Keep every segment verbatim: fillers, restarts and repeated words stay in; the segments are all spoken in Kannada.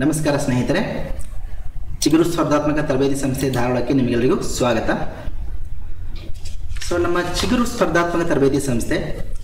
ನಮಸ್ಕಾರ ಸ್ನೇಹಿತರೆ, ಚಿಗುರು ಸ್ಪರ್ಧಾತ್ಮಕ ತರಬೇತಿ ಸಂಸ್ಥೆ ಧಾರವಾಡಕ್ಕೆ ನಿಮಗೆಲ್ಲರಿಗೂ ಸ್ವಾಗತ. ಸೊ ನಮ್ಮ ಚಿಗುರು ಸ್ಪರ್ಧಾತ್ಮಕ ತರಬೇತಿ ಸಂಸ್ಥೆ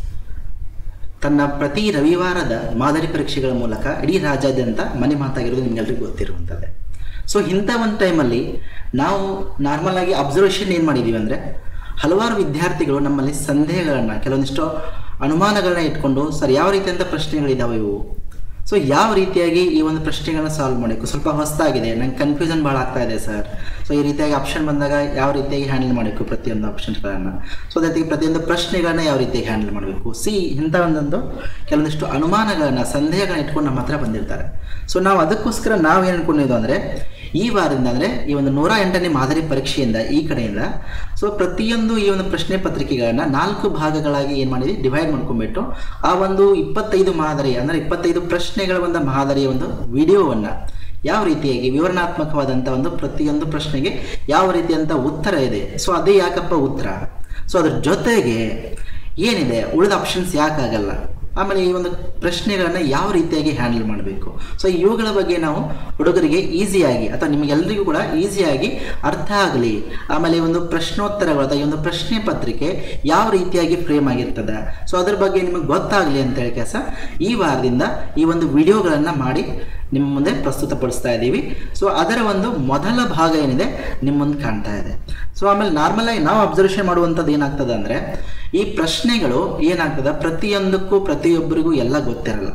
ತನ್ನ ಪ್ರತಿ ರವಿವಾರದ ಮಾದರಿ ಪರೀಕ್ಷೆಗಳ ಮೂಲಕ ಇಡೀ ರಾಜ್ಯಾದ್ಯಂತ ಮನೆ ಮಾತಾಗಿರೋದು ನಿಮಗೆಲ್ಲರಿಗೂ ಗೊತ್ತಿರುವಂಥದ್ದೇ. ಸೊ ಇಂಥ ಒಂದು ಟೈಮಲ್ಲಿ ನಾವು ನಾರ್ಮಲ್ ಆಗಿ ಅಬ್ಸರ್ವೇಷನ್ ಏನು ಮಾಡಿದ್ದೀವಿ ಅಂದರೆ, ಹಲವಾರು ವಿದ್ಯಾರ್ಥಿಗಳು ನಮ್ಮಲ್ಲಿ ಸಂದೇಹಗಳನ್ನು, ಕೆಲವೊಂದಿಷ್ಟು ಅನುಮಾನಗಳನ್ನ ಇಟ್ಕೊಂಡು ಸರ್ ಯಾವ ರೀತಿಯಂಥ ಪ್ರಶ್ನೆಗಳಿದ್ದಾವೆ ಇವು, ಸೊ ಯಾವ ರೀತಿಯಾಗಿ ಈ ಒಂದು ಪ್ರಶ್ನೆಗಳನ್ನ ಸಾಲ್ವ್ ಮಾಡಬೇಕು, ಸ್ವಲ್ಪ ಹೊಸದಾಗಿದೆ, ನಂಗೆ ಕನ್ಫ್ಯೂಷನ್ ಭಾಳ ಆಗ್ತಾ ಇದೆ ಸರ್, ಸೊ ಈ ರೀತಿಯಾಗಿ ಆಪ್ಷನ್ ಬಂದಾಗ ಯಾವ ರೀತಿಯಾಗಿ ಹ್ಯಾಂಡಲ್ ಮಾಡಬೇಕು ಪ್ರತಿಯೊಂದು ಆಪ್ಷನ್ಸ್ಗಳನ್ನು, ಸೊ ಅದೇ ರೀತಿ ಪ್ರತಿಯೊಂದು ಪ್ರಶ್ನೆಗಳನ್ನ ಯಾವ ರೀತಿಯಾಗಿ ಹ್ಯಾಂಡಲ್ ಮಾಡಬೇಕು, ಸಿ ಇಂಥ ಒಂದೊಂದು ಕೆಲವೊಂದಿಷ್ಟು ಅನುಮಾನಗಳನ್ನು, ಸಂದೇಹಗಳನ್ನ ಇಟ್ಕೊಂಡು ನಮ್ಮ ಹತ್ರ ಬಂದಿರ್ತಾರೆ. ಸೊ ನಾವು ಅದಕ್ಕೋಸ್ಕರ ನಾವು ಏನು ಅನ್ಕೊಂಡಿದ್ದು ಅಂದರೆ, ಈ ವಾರದಿಂದ ಅಂದರೆ ಈ ಒಂದು ನೂರ ಎಂಟನೇ ಮಾದರಿ ಪರೀಕ್ಷೆಯಿಂದ ಈ ಕಡೆಯಿಂದ ಸೊ ಪ್ರತಿಯೊಂದು ಈ ಒಂದು ಪ್ರಶ್ನೆ ಪತ್ರಿಕೆಗಳನ್ನು ನಾಲ್ಕು ಭಾಗಗಳಾಗಿ ಏನು ಮಾಡಿದ್ವಿ, ಡಿವೈಡ್ ಮಾಡ್ಕೊಂಡ್ಬಿಟ್ಟು ಆ ಒಂದು ಇಪ್ಪತ್ತೈದು ಮಾದರಿ ಅಂದರೆ ಇಪ್ಪತ್ತೈದು ಪ್ರಶ್ನೆಗಳ ಒಂದು ಮಾದರಿಯ ಒಂದು ವಿಡಿಯೋವನ್ನು ಯಾವ ರೀತಿಯಾಗಿ ವಿವರಣಾತ್ಮಕವಾದಂಥ ಒಂದು ಪ್ರತಿಯೊಂದು ಪ್ರಶ್ನೆಗೆ ಯಾವ ರೀತಿಯಂಥ ಉತ್ತರ ಇದೆ, ಸೊ ಅದೇ ಯಾಕಪ್ಪ ಉತ್ತರ, ಸೊ ಅದ್ರ ಜೊತೆಗೆ ಏನಿದೆ ಉಳಿದ ಆಪ್ಷನ್ಸ್ ಯಾಕಾಗಲ್ಲ, ಆಮೇಲೆ ಈ ಒಂದು ಪ್ರಶ್ನೆಗಳನ್ನು ಯಾವ ರೀತಿಯಾಗಿ ಹ್ಯಾಂಡಲ್ ಮಾಡಬೇಕು, ಸೊ ಇವುಗಳ ಬಗ್ಗೆ ನಾವು ಹುಡುಗರಿಗೆ ಈಸಿಯಾಗಿ ಅಥವಾ ನಿಮಗೆಲ್ಲರಿಗೂ ಕೂಡ ಈಸಿಯಾಗಿ ಅರ್ಥ ಆಗಲಿ, ಆಮೇಲೆ ಈ ಒಂದು ಪ್ರಶ್ನೋತ್ತರಗಳು ಅಥವಾ ಈ ಒಂದು ಪ್ರಶ್ನೆ ಪತ್ರಿಕೆ ಯಾವ ರೀತಿಯಾಗಿ ಫ್ರೇಮ್ ಆಗಿರ್ತದೆ, ಸೊ ಅದ್ರ ಬಗ್ಗೆ ನಿಮಗೆ ಗೊತ್ತಾಗಲಿ ಅಂತೇಳಿ ಕೆಲಸ ಈ ವಾರದಿಂದ ಈ ಒಂದು ವಿಡಿಯೋಗಳನ್ನು ಮಾಡಿ ನಿಮ್ಮ ಮುಂದೆ ಪ್ರಸ್ತುತಪಡಿಸ್ತಾ ಇದ್ದೀವಿ. ಸೊ ಅದರ ಒಂದು ಮೊದಲ ಭಾಗ ಏನಿದೆ ನಿಮ್ಮ ಮುಂದೆ ಕಾಣ್ತಾ ಇದೆ. ಸೊ ಆಮೇಲೆ ನಾರ್ಮಲ್ ಆಗಿ ನಾವು ಅಬ್ಸರ್ವೇಷನ್ ಮಾಡುವಂಥದ್ದು ಏನಾಗ್ತದೆ ಅಂದರೆ, ಈ ಪ್ರಶ್ನೆಗಳು ಏನಾಗ್ತದೆ ಪ್ರತಿಯೊಂದಕ್ಕೂ ಪ್ರತಿಯೊಬ್ಬರಿಗೂ ಎಲ್ಲ ಗೊತ್ತಿರಲ್ಲ.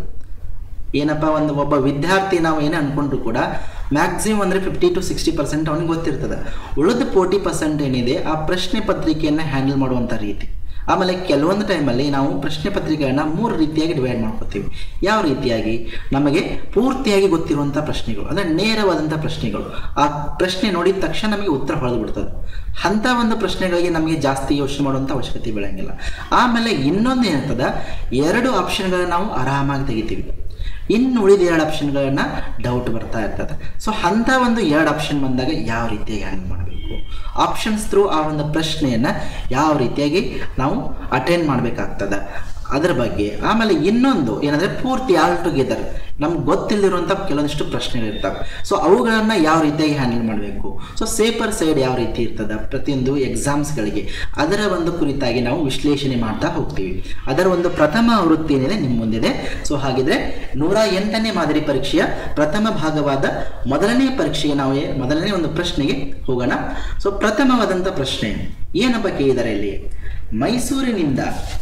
ಏನಪ್ಪ ಒಂದು ಒಬ್ಬ ವಿದ್ಯಾರ್ಥಿ ನಾವು ಏನೇ ಅಂದ್ಕೊಂಡ್ರು ಕೂಡ ಮ್ಯಾಕ್ಸಿಮಮ್ ಅಂದರೆ ಫಿಫ್ಟಿ ಟು ಸಿಕ್ಸ್ಟಿ ಪರ್ಸೆಂಟ್ ಅವನಿಗೆ ಗೊತ್ತಿರ್ತದೆ. ಉಳಿದ ಫೋರ್ಟಿ ಪರ್ಸೆಂಟ್ ಏನಿದೆ ಆ ಪ್ರಶ್ನೆ ಪತ್ರಿಕೆಯನ್ನು ಹ್ಯಾಂಡಲ್ ಮಾಡುವಂಥ ರೀತಿ. ಆಮೇಲೆ ಕೆಲವೊಂದು ಟೈಮಲ್ಲಿ ನಾವು ಪ್ರಶ್ನೆ ಪತ್ರಿಕೆಗಳನ್ನ ಮೂರು ರೀತಿಯಾಗಿ ಡಿವೈಡ್ ಮಾಡ್ಕೋತೀವಿ. ಯಾವ ರೀತಿಯಾಗಿ, ನಮಗೆ ಪೂರ್ತಿಯಾಗಿ ಗೊತ್ತಿರುವಂಥ ಪ್ರಶ್ನೆಗಳು ಅಂದರೆ ನೇರವಾದಂಥ ಪ್ರಶ್ನೆಗಳು, ಆ ಪ್ರಶ್ನೆ ನೋಡಿದ ತಕ್ಷಣ ನಮಗೆ ಉತ್ತರ ಹೊಳೆದು ಬಿಡ್ತದೆ. ಅಂಥ ಒಂದು ಪ್ರಶ್ನೆಗಳಿಗೆ ನಮಗೆ ಜಾಸ್ತಿ ಯೋಚನೆ ಮಾಡುವಂಥ ಅವಶ್ಯಕತೆ ಬೀಳಂಗಿಲ್ಲ. ಆಮೇಲೆ ಇನ್ನೊಂದು ಏನಿರ್ತದೆ, ಎರಡು ಆಪ್ಷನ್ಗಳನ್ನ ನಾವು ಆರಾಮಾಗಿ ತೆಗಿತೀವಿ, ಇನ್ನು ಉಳಿದ ಎರಡು ಆಪ್ಷನ್ಗಳನ್ನ ಡೌಟ್ ಬರ್ತಾ ಇರ್ತದೆ. ಸೊ ಅಂಥ ಒಂದು ಎರಡು ಆಪ್ಷನ್ ಬಂದಾಗ ಯಾವ ರೀತಿಯಾಗಿ ಹ್ಯಾಂಡಲ್ ಮಾಡಬೇಕು, ಆಪ್ಷನ್ಸ್ ಥ್ರೂ ಆ ಒಂದು ಪ್ರಶ್ನೆಯನ್ನು ಯಾವ ರೀತಿಯಾಗಿ ನಾವು ಅಟೆಂಡ್ ಮಾಡಬೇಕಾಗ್ತದೆ ಅದರ ಬಗ್ಗೆ. ಆಮೇಲೆ ಇನ್ನೊಂದು ಏನಂದರೆ ಪೂರ್ತಿ ಆಲ್ ಟುಗೆದರ್ ನಮ್ಗೆ ಗೊತ್ತಿಲ್ಲದಿರುವಂಥ ಕೆಲವೊಂದಿಷ್ಟು ಪ್ರಶ್ನೆಗಳಿರ್ತವೆ, ಸೊ ಅವುಗಳನ್ನು ಯಾವ ರೀತಿಯಾಗಿ ಹ್ಯಾಂಡಲ್ ಮಾಡಬೇಕು, ಸೊ ಸೇಪರ್ ಸೈಡ್ ಯಾವ ರೀತಿ ಇರ್ತದೆ ಪ್ರತಿಯೊಂದು ಎಕ್ಸಾಮ್ಸ್ಗಳಿಗೆ, ಅದರ ಒಂದು ಕುರಿತಾಗಿ ನಾವು ವಿಶ್ಲೇಷಣೆ ಮಾಡ್ತಾ ಹೋಗ್ತೀವಿ. ಅದರ ಒಂದು ಪ್ರಥಮ ಆವೃತ್ತಿ ಏನಿದೆ ನಿಮ್ಮ ಮುಂದಿದೆ. ಸೊ ಹಾಗಿದ್ರೆ ನೂರ ಎಂಟನೇ ಮಾದರಿ ಪರೀಕ್ಷೆಯ ಪ್ರಥಮ ಭಾಗವಾದ ಮೊದಲನೇ ಪರೀಕ್ಷೆಗೆ ನಾವು ಮೊದಲನೇ ಒಂದು ಪ್ರಶ್ನೆಗೆ ಹೋಗೋಣ. ಸೊ ಪ್ರಥಮವಾದಂಥ ಪ್ರಶ್ನೆ ಏನಪ್ಪ ಕೇಳಿದ್ದಾರೆ ಇಲ್ಲಿ, ಮೈಸೂರಿನಿಂದ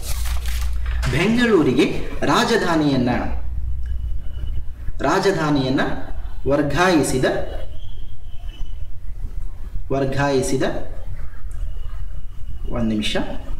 ಬೆಂಗಳೂರಿಗೆ ರಾಜಧಾನಿಯನ್ನ ರಾಜಧಾನಿಯನ್ನ ವರ್ಗಾಯಿಸಿದ ವರ್ಗಾಯಿಸಿದ ಒಂದು ನಿಮಿಷ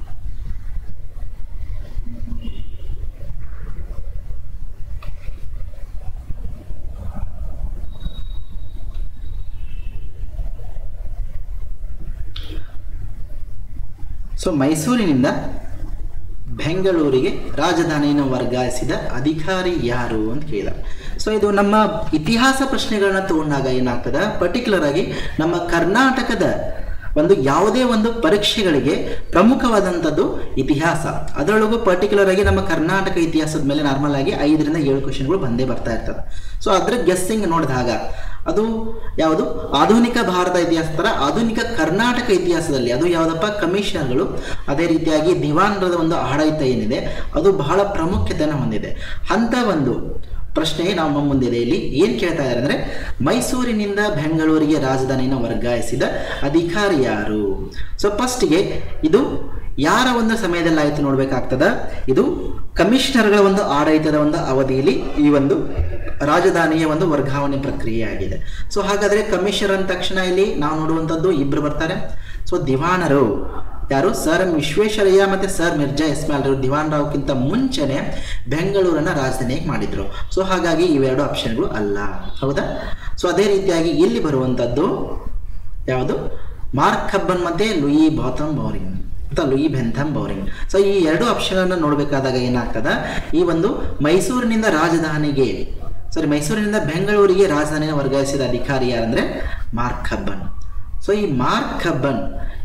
ಸೊ ಮೈಸೂರಿನಿಂದ ಬೆಂಗಳೂರಿಗೆ ರಾಜಧಾನಿಯನ್ನು ವರ್ಗಾಯಿಸಿದ ಅಧಿಕಾರಿ ಯಾರು ಅಂತ ಕೇಳಿದ್ದಾರೆ. ಸೊ ಇದು ನಮ್ಮ ಇತಿಹಾಸ ಪ್ರಶ್ನೆಗಳನ್ನ ತಗೊಂಡಾಗ ಏನಾಗ್ತದೆ, ಪರ್ಟಿಕ್ಯುಲರ್ ಆಗಿ ನಮ್ಮ ಕರ್ನಾಟಕದ ಒಂದು ಯಾವುದೇ ಒಂದು ಪರೀಕ್ಷೆಗಳಿಗೆ ಪ್ರಮುಖವಾದಂಥದ್ದು ಇತಿಹಾಸ. ಅದರೊಳಗೂ ಪರ್ಟಿಕ್ಯುಲರ್ ಆಗಿ ನಮ್ಮ ಕರ್ನಾಟಕ ಇತಿಹಾಸದ ಮೇಲೆ ನಾರ್ಮಲ್ ಆಗಿ ಐದರಿಂದ ಏಳು ಕ್ವಶನ್ಗಳು ಬಂದೇ ಬರ್ತಾ ಇರ್ತವೆ. ಸೊ ಅದ್ರ ಗೆಸ್ಸಿಂಗ್ ನೋಡಿದಾಗ ಅದು ಯಾವುದು ಆಧುನಿಕ ಭಾರತ ಇತಿಹಾಸ ಥರ ಆಧುನಿಕ ಕರ್ನಾಟಕ ಇತಿಹಾಸದಲ್ಲಿ ಅದು ಯಾವುದಪ್ಪ ಕಮಿಷನರ್ಗಳು, ಅದೇ ರೀತಿಯಾಗಿ ದಿವಾನರದ ಒಂದು ಆಡಳಿತ ಏನಿದೆ ಅದು ಬಹಳ ಪ್ರಾಮುಖ್ಯತೆಯನ್ನು ಹೊಂದಿದೆ. ಅಂಥ ಒಂದು ಪ್ರಶ್ನೆ ನಮ್ಮ ಮುಂದಿದೆ. ಇಲ್ಲಿ ಏನು ಕೇಳ್ತಾ ಇದ್ದಾರೆ ಅಂದರೆ, ಮೈಸೂರಿನಿಂದ ಬೆಂಗಳೂರಿಗೆ ರಾಜಧಾನಿಯನ್ನು ವರ್ಗಾಯಿಸಿದ ಅಧಿಕಾರಿ ಯಾರು. ಸೊ ಫಸ್ಟ್ಗೆ ಇದು ಯಾರ ಒಂದು ಸಮಯದಲ್ಲಿ ಆಯಿತು ನೋಡ್ಬೇಕಾಗ್ತದ, ಇದು ಕಮಿಷನರ್ಗಳ ಒಂದು ಆಡಳಿತದ ಒಂದು ಅವಧಿಯಲ್ಲಿ ಈ ಒಂದು ರಾಜಧಾನಿಯ ಒಂದು ವರ್ಗಾವಣೆ ಪ್ರಕ್ರಿಯೆ ಆಗಿದೆ. ಸೊ ಹಾಗಾದರೆ ಕಮಿಷನರ್ ಅಂದ ತಕ್ಷಣ ಇಲ್ಲಿ ನಾವು ನೋಡುವಂಥದ್ದು ಇಬ್ಬರು ಬರ್ತಾರೆ. ಸೊ ದಿವಾನರು ಯಾರು, ಸರ್ ಎಂ ವಿಶ್ವೇಶ್ವರಯ್ಯ ಮತ್ತು ಸರ್ ಮಿರ್ಜಾ ಇಸ್ಮಾಯಿಲ್ ಅವರು ದಿವಾನ್ ರಾವ್ಗಿಂತ ಮುಂಚೆನೆ ಬೆಂಗಳೂರನ್ನು ರಾಜಧಾನಿಯಾಗಿ ಮಾಡಿದ್ರು. ಸೊ ಹಾಗಾಗಿ ಇವೆರಡು ಆಪ್ಷನ್ಗಳು ಅಲ್ಲ, ಹೌದಾ. ಸೊ ಅದೇ ರೀತಿಯಾಗಿ ಇಲ್ಲಿ ಬರುವಂಥದ್ದು ಯಾವುದು, ಮಾರ್ಕ್ ಕಬ್ಬನ್ ಮತ್ತು ಲೂಯಿ ಬಾಥಮ್ ಬೌರಿಂಗ್ ಅಥವಾ ಲೂಯಿ ಬೆಂಥಮ್ ಬೌರಿಂಗ್. ಸೊ ಈ ಎರಡು ಆಪ್ಷನ್ ನೋಡಬೇಕಾದಾಗ ಏನಾಗ್ತದೆ, ಈ ಒಂದು ಮೈಸೂರಿನಿಂದ ರಾಜಧಾನಿಗೆ ಸಾರಿ ಮೈಸೂರಿನಿಂದ ಬೆಂಗಳೂರಿಗೆ ರಾಜಧಾನಿಯನ್ನು ವರ್ಗಾಯಿಸಿದ ಅಧಿಕಾರಿ ಯಾರಂದರೆ ಮಾರ್ಕ್ ಕಬ್ಬನ್. ಸೊ ಈ ಮಾರ್ಕ್ ಕಬ್ಬನ್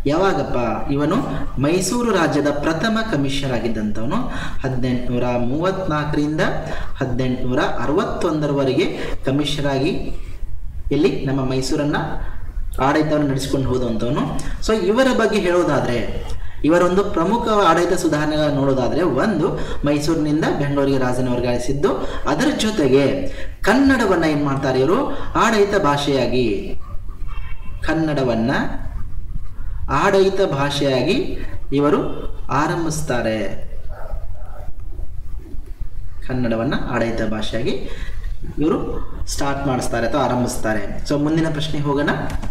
ಯಾವಾಗಪ್ಪ? ಇವನು ಮೈಸೂರು ರಾಜ್ಯದ ಪ್ರಥಮ ಕಮಿಷನರ್ ಆಗಿದ್ದಂಥವನು ಹದಿನೆಂಟುನೂರ ಮೂವತ್ತ್ನಾಲ್ಕರಿಂದ ಹದಿನೆಂಟುನೂರ ಅರವತ್ತೊಂದರವರೆಗೆ ಕಮಿಷನರ್ ಆಗಿ ಇಲ್ಲಿ ನಮ್ಮ ಮೈಸೂರನ್ನು ಆಡಳಿತವನ್ನು ನಡೆಸಿಕೊಂಡು ಹೋದಂಥವನು. ಸೊ ಇವರ ಬಗ್ಗೆ ಹೇಳೋದಾದರೆ, ಇವರೊಂದು ಪ್ರಮುಖ ಆಡಳಿತ ಸುಧಾರಣೆಗಳನ್ನು ನೋಡೋದಾದರೆ, ಒಂದು ಮೈಸೂರಿನಿಂದ ಬೆಂಗಳೂರಿಗೆ ರಾಜಧಾನಿ ವರ್ಗಾಯಿಸಿದ್ದು, ಅದರ ಜೊತೆಗೆ ಕನ್ನಡವನ್ನು ಏನು ಮಾಡ್ತಾರೆ ಇವರು ಆಡಳಿತ ಭಾಷೆಯಾಗಿ ಕನ್ನಡವನ್ನು ಆಡಳಿತ ಭಾಷೆಯಾಗಿ ಇವರು ಆರಂಭಿಸ್ತಾರೆ. ಕನ್ನಡವನ್ನು ಆಡಳಿತ ಭಾಷೆಯಾಗಿ ಇವರು ಸ್ಟಾರ್ಟ್ ಮಾಡಿಸ್ತಾರೆ ಅಥವಾ ಆರಂಭಿಸ್ತಾರೆ. ಸೊ ಮುಂದಿನ ಪ್ರಶ್ನೆ ಹೋಗೋಣ.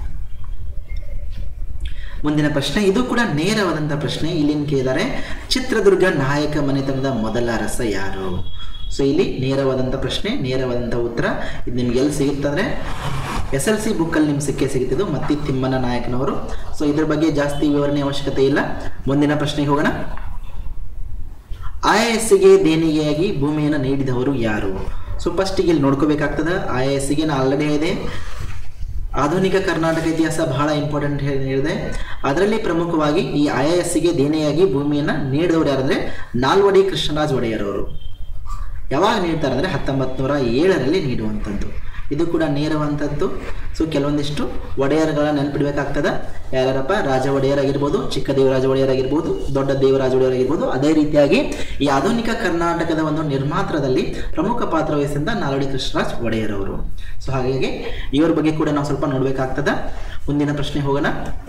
ಮುಂದಿನ ಪ್ರಶ್ನೆ ಇದು ಕೂಡ ನೇರವಾದಂಥ ಪ್ರಶ್ನೆ. ಇಲ್ಲಿ ಕೇಳಿದ್ದಾರೆ, ಚಿತ್ರದುರ್ಗ ನಾಯಕ ಮನೆತನದ ಮೊದಲ ಅರಸ ಯಾರು? ಸೊ ಇಲ್ಲಿ ನೇರವಾದಂಥ ಪ್ರಶ್ನೆ, ನೇರವಾದಂಥ ಉತ್ತರ. ಇದು ನಿಮ್ಗೆ ಎಲ್ಲಿ ಸಿಗುತ್ತಂದರೆ ಎಸ್ ಎಲ್ ಸಿ ಬುಕ್ಕಲ್ಲಿ ನಿಮ್ಗೆ ಸಿಕ್ಕೇ ಸಿಗುತ್ತಿದ್ದು ಮತ್ತಿ ತಿಮ್ಮನ ನಾಯಕನವರು. ಸೊ ಇದ್ರ ಬಗ್ಗೆ ಜಾಸ್ತಿ ವಿವರಣೆ ಅವಶ್ಯಕತೆ ಇಲ್ಲ. ಮುಂದಿನ ಪ್ರಶ್ನೆಗೆ ಹೋಗೋಣ. ಐ ಎ ಎಸ್ಸಿಗೆ ದೇಣಿಗೆಯಾಗಿ ಭೂಮಿಯನ್ನು ನೀಡಿದವರು ಯಾರು? ಸೊ ಫಸ್ಟಿಗೆ ಇಲ್ಲಿ ನೋಡ್ಕೋಬೇಕಾಗ್ತದೆ. ಐ ಎ ಎಸ್ಸಿಗೆ ನಾ ಆಲ್ರೆಡಿ ಹೇಳಿದೆ, ಆಧುನಿಕ ಕರ್ನಾಟಕ ಇತಿಹಾಸ ಬಹಳ ಇಂಪಾರ್ಟೆಂಟ್ ಹೇಳಿದೆ. ಅದರಲ್ಲಿ ಪ್ರಮುಖವಾಗಿ ಈ ಐ ಎ ಎಸ್ಸಿಗೆ ದೇಣಿಗೆಯಾಗಿ ಭೂಮಿಯನ್ನು ನೀಡಿದವರು ಯಾರಂದರೆ ನಾಲ್ವಡಿ ಕೃಷ್ಣರಾಜ ಒಡೆಯರ್ ಅವರು. ಯಾವಾಗ ನೀಡ್ತಾರೆ ಅಂದರೆ ಹತ್ತೊಂಬತ್ತು ನೂರ ಏಳರಲ್ಲಿ ನೀಡುವಂಥದ್ದು. ಇದು ಕೂಡ ನೇರವಂಥದ್ದು. ಸೊ ಕೆಲವೊಂದಿಷ್ಟು ಒಡೆಯರ್ಗಳ ನೆನಪಿಡಬೇಕಾಗ್ತದೆ. ಯಾರ್ಯಾರಪ್ಪ? ರಾಜ ಒಡೆಯರ್ ಆಗಿರ್ಬೋದು, ಚಿಕ್ಕ ದೇವರಾಜ ಒಡೆಯರ್ ಆಗಿರ್ಬೋದು, ದೊಡ್ಡ ದೇವರಾಜ ಒಡೆಯರ್ ಆಗಿರ್ಬೋದು. ಅದೇ ರೀತಿಯಾಗಿ ಈ ಆಧುನಿಕ ಕರ್ನಾಟಕದ ಒಂದು ನಿರ್ಮಾತ್ರದಲ್ಲಿ ಪ್ರಮುಖ ಪಾತ್ರ ವಹಿಸಿದ ನಾಲ್ವಡಿ ಕೃಷ್ಣರಾಜ ಒಡೆಯರ್ ಅವರು. ಸೊ ಹಾಗಾಗಿ ಇವರ ಬಗ್ಗೆ ಕೂಡ ನಾವು ಸ್ವಲ್ಪ ನೋಡಬೇಕಾಗ್ತದೆ. ಮುಂದಿನ ಪ್ರಶ್ನೆ ಹೋಗೋಣ.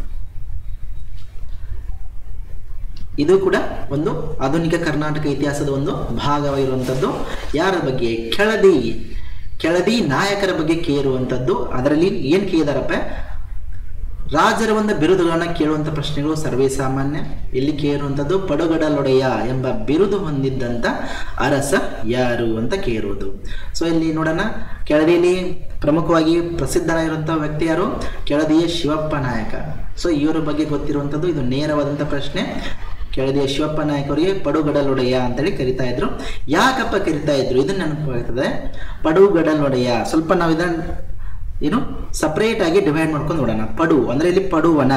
ಇದು ಕೂಡ ಒಂದು ಆಧುನಿಕ ಕರ್ನಾಟಕ ಇತಿಹಾಸದ ಒಂದು ಭಾಗವಾಗಿರುವಂಥದ್ದು. ಯಾರ ಬಗ್ಗೆ? ಕೆಳದಿ ಕೆಳದಿ ನಾಯಕರ ಬಗ್ಗೆ ಕೇಳುವಂಥದ್ದು. ಅದರಲ್ಲಿ ಏನು ಕೇಳಿದಾರಪ್ಪ? ರಾಜರ ಒಂದು ಬಿರುದುಗಳನ್ನ ಕೇಳುವಂಥ ಪ್ರಶ್ನೆಗಳು ಸರ್ವೇ ಸಾಮಾನ್ಯ. ಇಲ್ಲಿ ಕೇಳುವಂಥದ್ದು ಪಡುಗಡಲೊಡೆಯ ಎಂಬ ಬಿರುದು ಹೊಂದಿದ್ದಂಥ ಅರಸ ಯಾರು ಅಂತ ಕೇಳುವುದು. ಸೊ ಇಲ್ಲಿ ನೋಡೋಣ, ಕೆಳದಿಯಲ್ಲಿ ಪ್ರಮುಖವಾಗಿ ಪ್ರಸಿದ್ಧರಾಗಿರುವಂಥ ವ್ಯಕ್ತಿ ಯಾರು? ಕೆಳದಿಯ ಶಿವಪ್ಪ ನಾಯಕ. ಸೊ ಇವರ ಬಗ್ಗೆ ಗೊತ್ತಿರುವಂಥದ್ದು. ಇದು ನೇರವಾದಂಥ ಪ್ರಶ್ನೆ. ಕೆಳದಿಯ ಶಿವಪ್ಪ ನಾಯಕರಿಗೆ ಪಡುಗಡಲೊಡೆಯ ಅಂತೇಳಿ ಕರಿತಾ ಇದ್ರು. ಯಾಕಪ್ಪ ಕರಿತಾ ಇದ್ರು? ಇದನ್ನ ನೆನಪಾಗ್ತದೆ. ಪಡುಗಡಲೊಡೆಯ ಸ್ವಲ್ಪ ನಾವು ಇದನ್ನ ಏನು ಸಪ್ರೇಟ್ ಆಗಿ ಡಿವೈಡ್ ಮಾಡ್ಕೊಂಡು ನೋಡೋಣ. ಪಡು ಅಂದ್ರೆ ಇಲ್ಲಿ ಪಡುವನ,